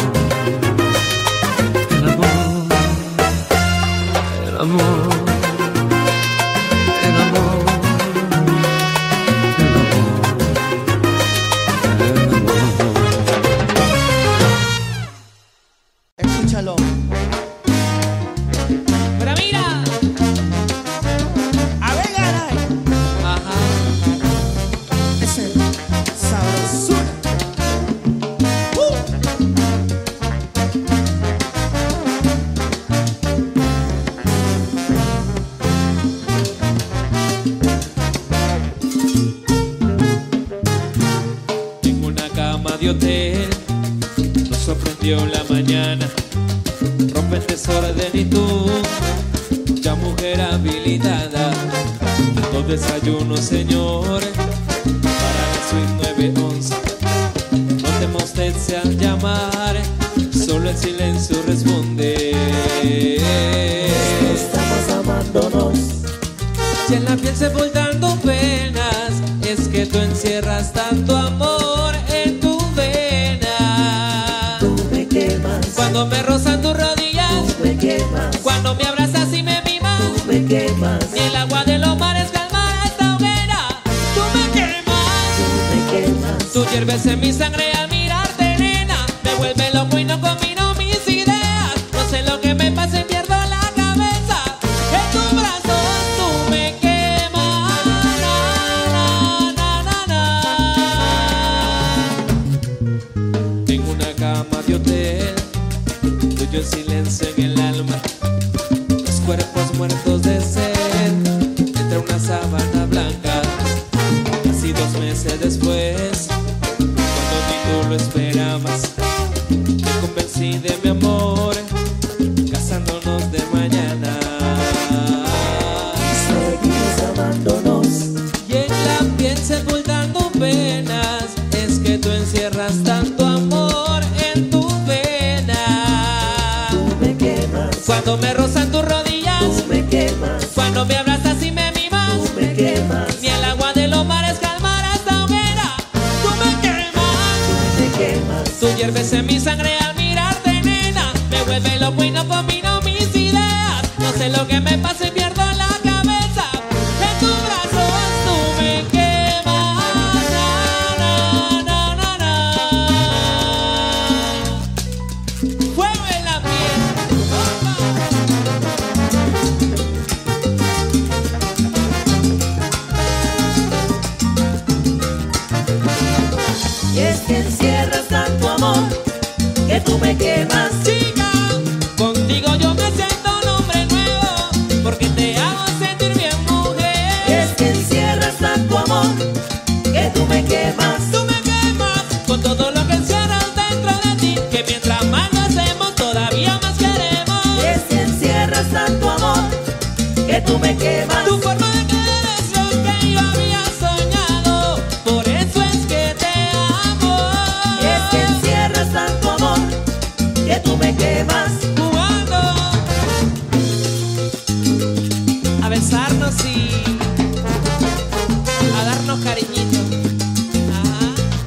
el amor, el amor, el amor, el amor, el amor. Escúchalo. Pero mira, a ver, ganar. Ajá. Ese sabrosura. Uh. En una cama de hotel nos sorprendió la mañana, rompe el desorden y tú, ya mujer habilitada, dos desayunos, señor, para la suite nueve once. No te molestes al llamar, solo el silencio responde. piel sepultando penas, es que tú encierras tanto amor en tu vena. Tú me quemas cuando me rozan tus rodillas, tú me quemas cuando me abrazas y me mimas, tú me quemas ni el agua de los mares calmará esta hoguera. Tú me quemas, tú me quemas tú hierves en mi sangre al mirarte, nena. Me vuelve loco y no combino mis ideas. No sé lo que me pasa y pierdo la cabeza. En tu brazo tú me quemas. Na, na, na, na, na. Tengo una cama de hotel, tuyo en silencio en el alma. Los cuerpos muertos de sed entre una sábana blanca. Casi dos meses después, cuando ni tú lo esperabas, te convencí de mi amor, casándonos de mañana. seguimos amándonos. Y en la piel sepultando penas, es que tú encierras tanto amor en tu vena. Tú me quemas Cuando me rozan tus rodillas, tú me quemas cuando me abrazas y me mimas, tú me quemas ni el agua de los mares calmará esta hoguera. Tú me quemas, tú me quemas tú hierves en mi sangre al mirarte, nena. Me vuelve loco y no combino mis ideas. No sé lo que me pasa y pierdo la cabeza. En tus brazos tú me quemas. Na, na, na, na, na. Fuego en la piel. y es que encierras tanto amor que tú me quemas. Chica, contigo yo me siento un hombre nuevo, porque te hago sentir bien, Y mujer. es que encierras tanto amor que tú me quemas. Tú me quemas con todo lo que encierras dentro de ti, que mientras más lo hacemos todavía más queremos. Y es que encierras tanto amor que tú me quemas. Tu forma de querer es lo que yo había soñado, por eso es que te amo. Y es que encierras tanto amor que tú me quemas. Jugando a besarnos y a darnos cariñito. Ajá.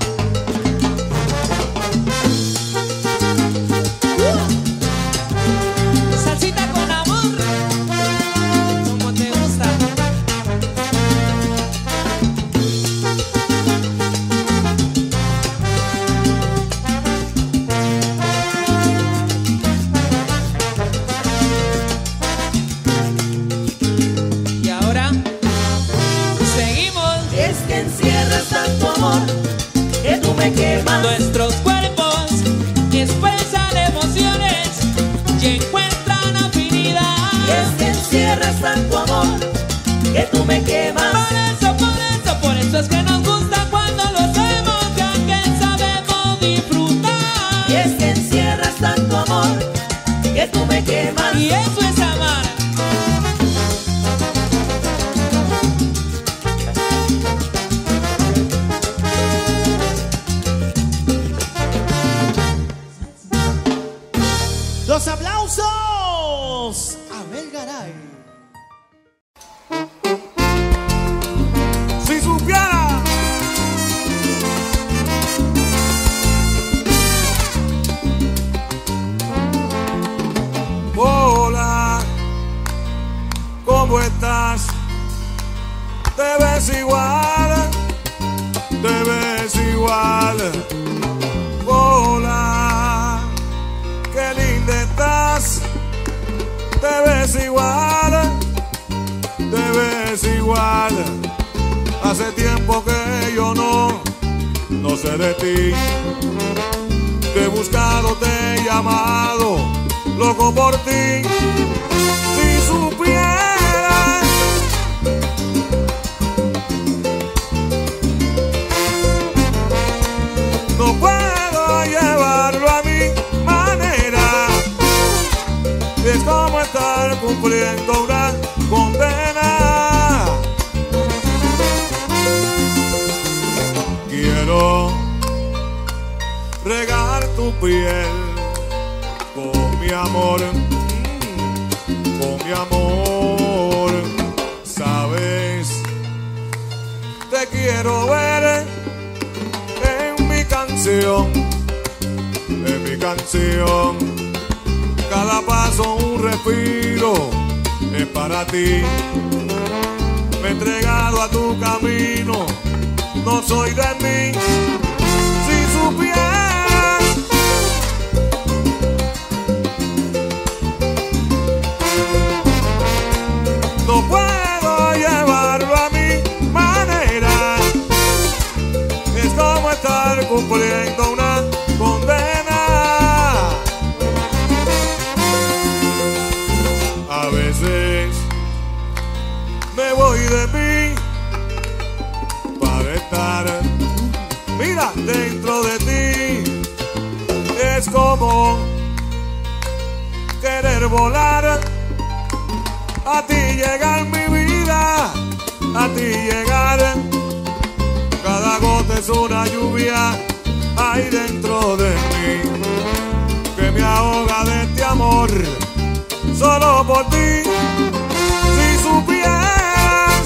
Uh. Salsita con amor, como te gusta. Y ahora seguimos. Y es que encierras tanto amor que tú me quemas. Nuestros cuerpos expresan emociones y encuentran afinidad. Y es que encierras tanto amor que tú me quemas. Por eso, por eso, por eso es que nos gusta cuando lo hacemos, ya que sabemos disfrutar. Y es que encierras tanto amor que tú me quemas. Y eso es amar. Los aplausos. Abel Garay. Si supiera hola, ¿cómo estás? Te ves igual, te ves igual. Hola, qué linda estás. Te ves igual, te ves igual. Hace tiempo que yo no, no sé de ti. Te he buscado, te he llamado, loco por ti. Si supieras no puedo llevarlo a mi manera. Es como estar cumpliendo una condena. Quiero regar tu piel con mi amor, mm, con mi amor. Sabes emoción de mi canción. Cada paso un respiro es para ti. Me he entregado a tu camino, no soy de mí. Si supieras no puedo llevarlo a mi manera. Es como estar cumpliendo una condena. A veces me voy de mí para estar, mira, dentro de ti. Es como querer volar, a ti llegar mi vida, a ti llegar. Cada gota es una lluvia, hay dentro de mí, que me ahoga de este amor, solo por ti. Si supieras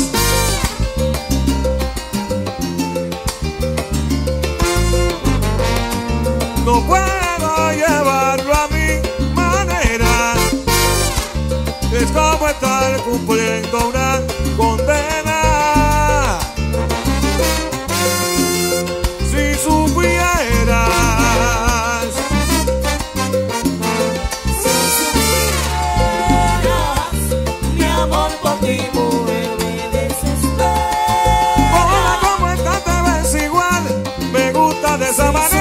no puedo llevarlo a mi manera. Es como estar cumpliendo una condena. Si supieras, si supieras, mi amor por ti, mujer, me desespera. Hola, ¿cómo estás? Te ves igual, me gusta de esa manera.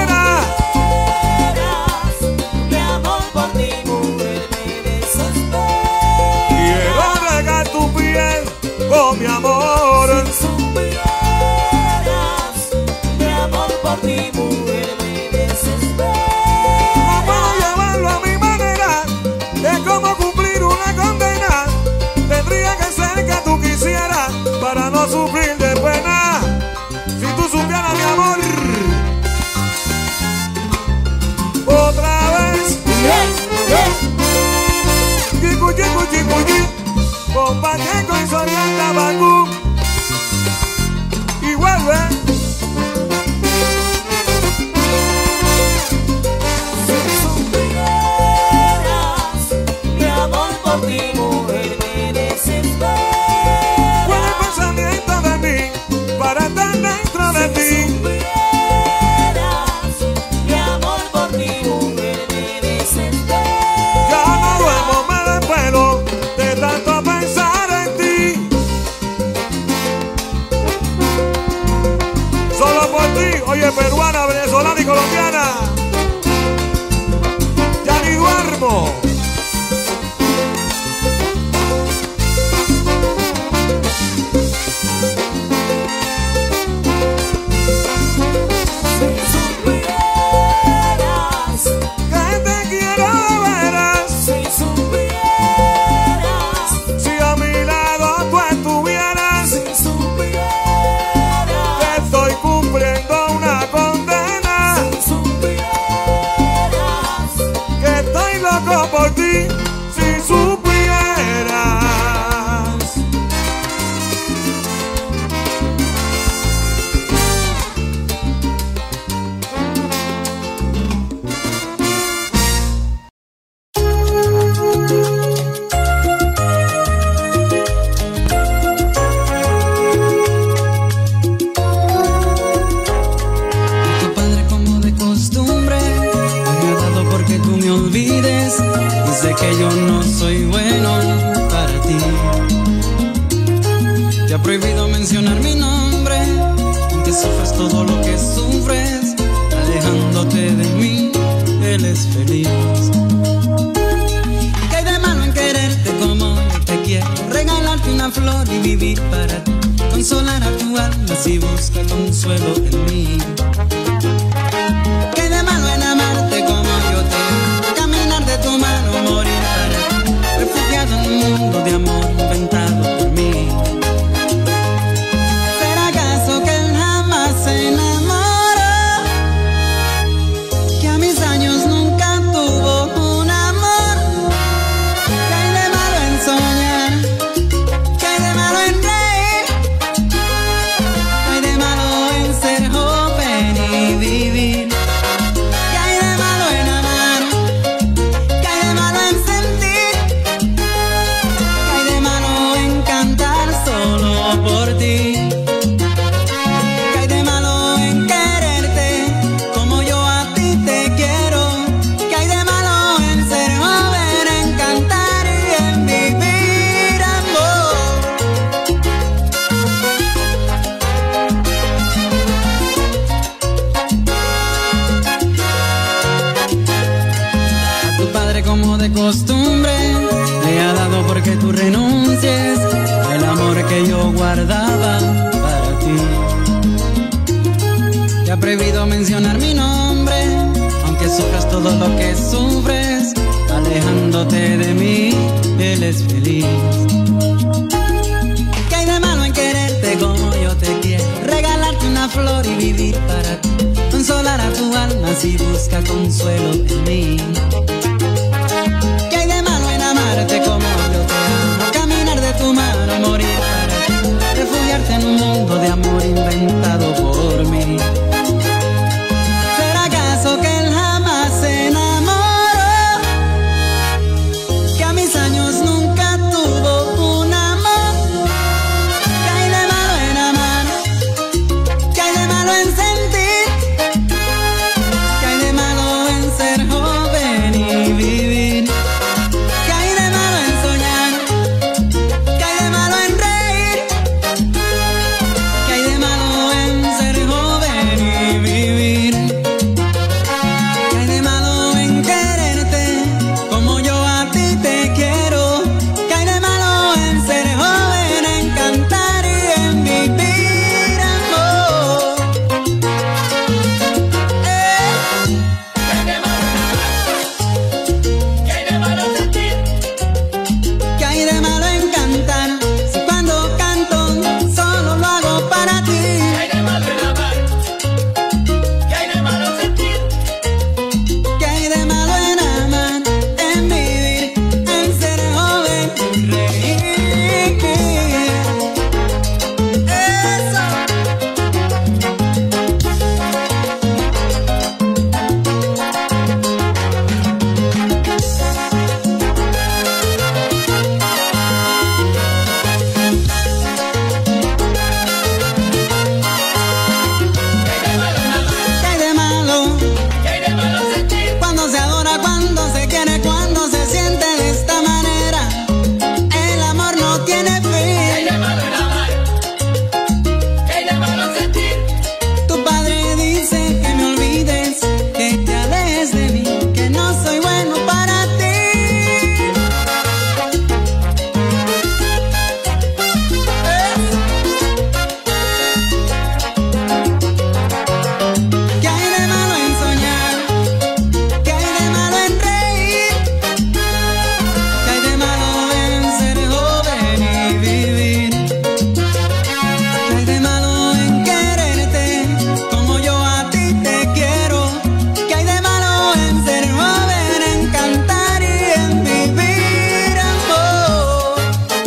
Mi amor por ti, mujer, me desespera. Quiero regar tu piel con mi amor. Si supieras, mi amor por ti, mujer, me desespera. No puedo llevarlo a mi manera, es como cumplir una condena. Tendría que ser que tú quisieras para no sufrir de pena. Si tú supieras, mi amor, otra vez. Chico, chico, chico, chico, con Pacheco y Soriana Bakú. Y vuelve. Si supieras, mi amor por ti, mujer, me desespera. Fue el pensamiento de mí para estar dentro de ti. Si supieras, mi amor por ti, mujer, me desespera. Ya no duermo, me desvelo de tanto pensar en ti. Solo por ti, oye, peruana, venezolana y colombiana. Ya ni duermo. Si supieras, Que te quiero de veras. si supieras, Si a mi lado tú estuvieras, si supieras, que estoy cumpliendo una condena. si supieras, Que estoy loco por ti. Si supieras. Tu padre, como de costumbre, me ha dado porque tú me olvides. Dice que yo no soy bueno para ti. Te ha prohibido mencionar mi nombre, aunque sufres todo lo que sufres. Alejándote de mí, él es feliz. ¿Qué hay de malo en quererte como yo te quiero? Regalarte una flor y vivir para ti. Consolar a tu alma si busca consuelo en mí. ¿Qué hay de malo en amarte como yo te amo? Caminar de tu mano, morir para ti. Refugiado en un mundo de amor inventado por mí. ¿Será acaso que él jamás se enamoró? Que a mis años nunca tuvo un amor. ¿Qué hay de malo en soñar? ¿Qué hay de malo en reír? ¿Qué hay de malo en ser joven y vivir? costumbre me ha dado porque tú renuncies el amor que yo guardaba para ti. Te ha prohibido mencionar mi nombre, aunque sufras todo lo que sufres, alejándote de mí, él es feliz. ¿Qué hay de malo en quererte como yo te quiero? Regalarte una flor y vivir para ti, consolar a tu alma si busca consuelo en mí. ¿Qué hay de malo en amarte como yo te amo? Caminar de tu mano, morir para ti, refugiarte en un mundo de amor inventado por mí. ¿Será acaso que él jamás se enamoró? Que a mis años nunca tuvo un amor. ¿Qué hay de malo en amar? ¿Qué hay de malo en sentir? ¿Qué hay de malo en ser joven y vivir? ¿Qué hay de malo en soñar? ¿Qué hay de malo en reír? ¿Qué hay de malo en ser joven y vivir? ¿Qué hay de malo en quererte como yo a ti te quiero? ¿Qué hay de malo en ser joven, en cantar y en vivir amor? ¿Qué hay de malo en amar? ¿Qué hay de malo en sentir? ¿Qué hay de malo en cantar? Si cuando canto solo lo hago para ti. ¿Qué hay de malo en amar? ¿Qué hay de malo en sentir? ¿Qué hay de malo en amar, en vivir, en ser joven y reír? Eso. ¿Qué hay de malo? ¿Qué hay de malo en sentir? Cuando se adora, cuando se quiere, cuando se siente de esta manera, el amor no tiene ¿Qué hay fin. de malo en amar? ¿Qué hay de malo en sentir? Tu padre dice que me olvides, que te alejes de mí, que no soy bueno para ti. ¿Qué hay de malo en soñar? ¿Qué hay de malo en reír? ¿Qué hay de malo en ser joven y vivir? ¿Qué hay de malo en quererte como yo a ti te quiero? ¿Qué hay de malo en ser joven, en cantar y en vivir amor?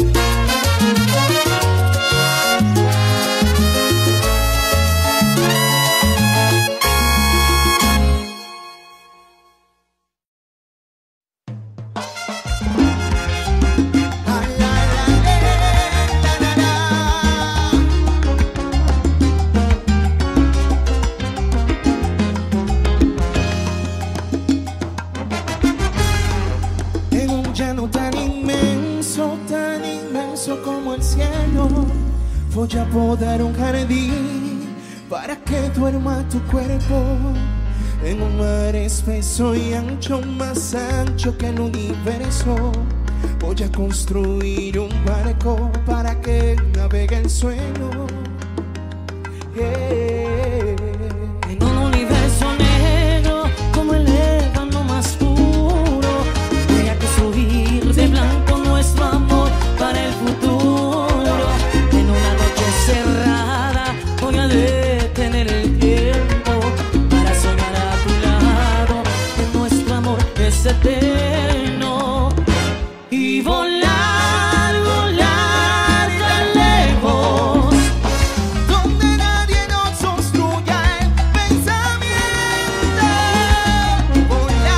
En un llano tan inmenso, tan inmenso como el cielo, voy a podar un jardín para que duerma tu cuerpo. En un mar espeso y ancho, más ancho que el universo, voy a construir un barco para que navegue el sueño. Yeah. En un universo negro como el ébano más puro, voy a construir de blanco nuestro amor para el futuro. En una noche cerrada voy a detener el tiempo para soñar a tu lado, que nuestro amor es eterno. Y volar, volar tan lejos, Donde nadie nos obstruya el pensamiento.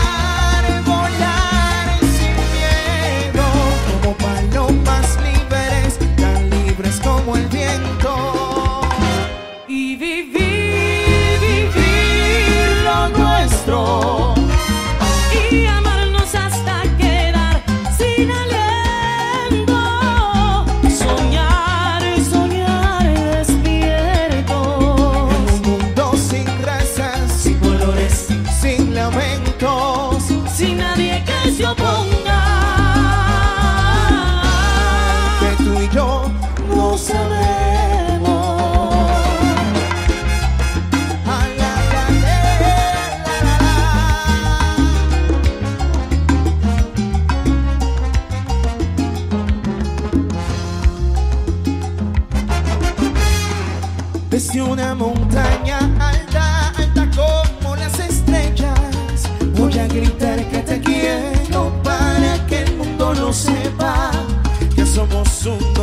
Desde una montaña alta, alta como las estrellas, voy a gritar que te quiero para que el mundo lo sepa, que somos uno.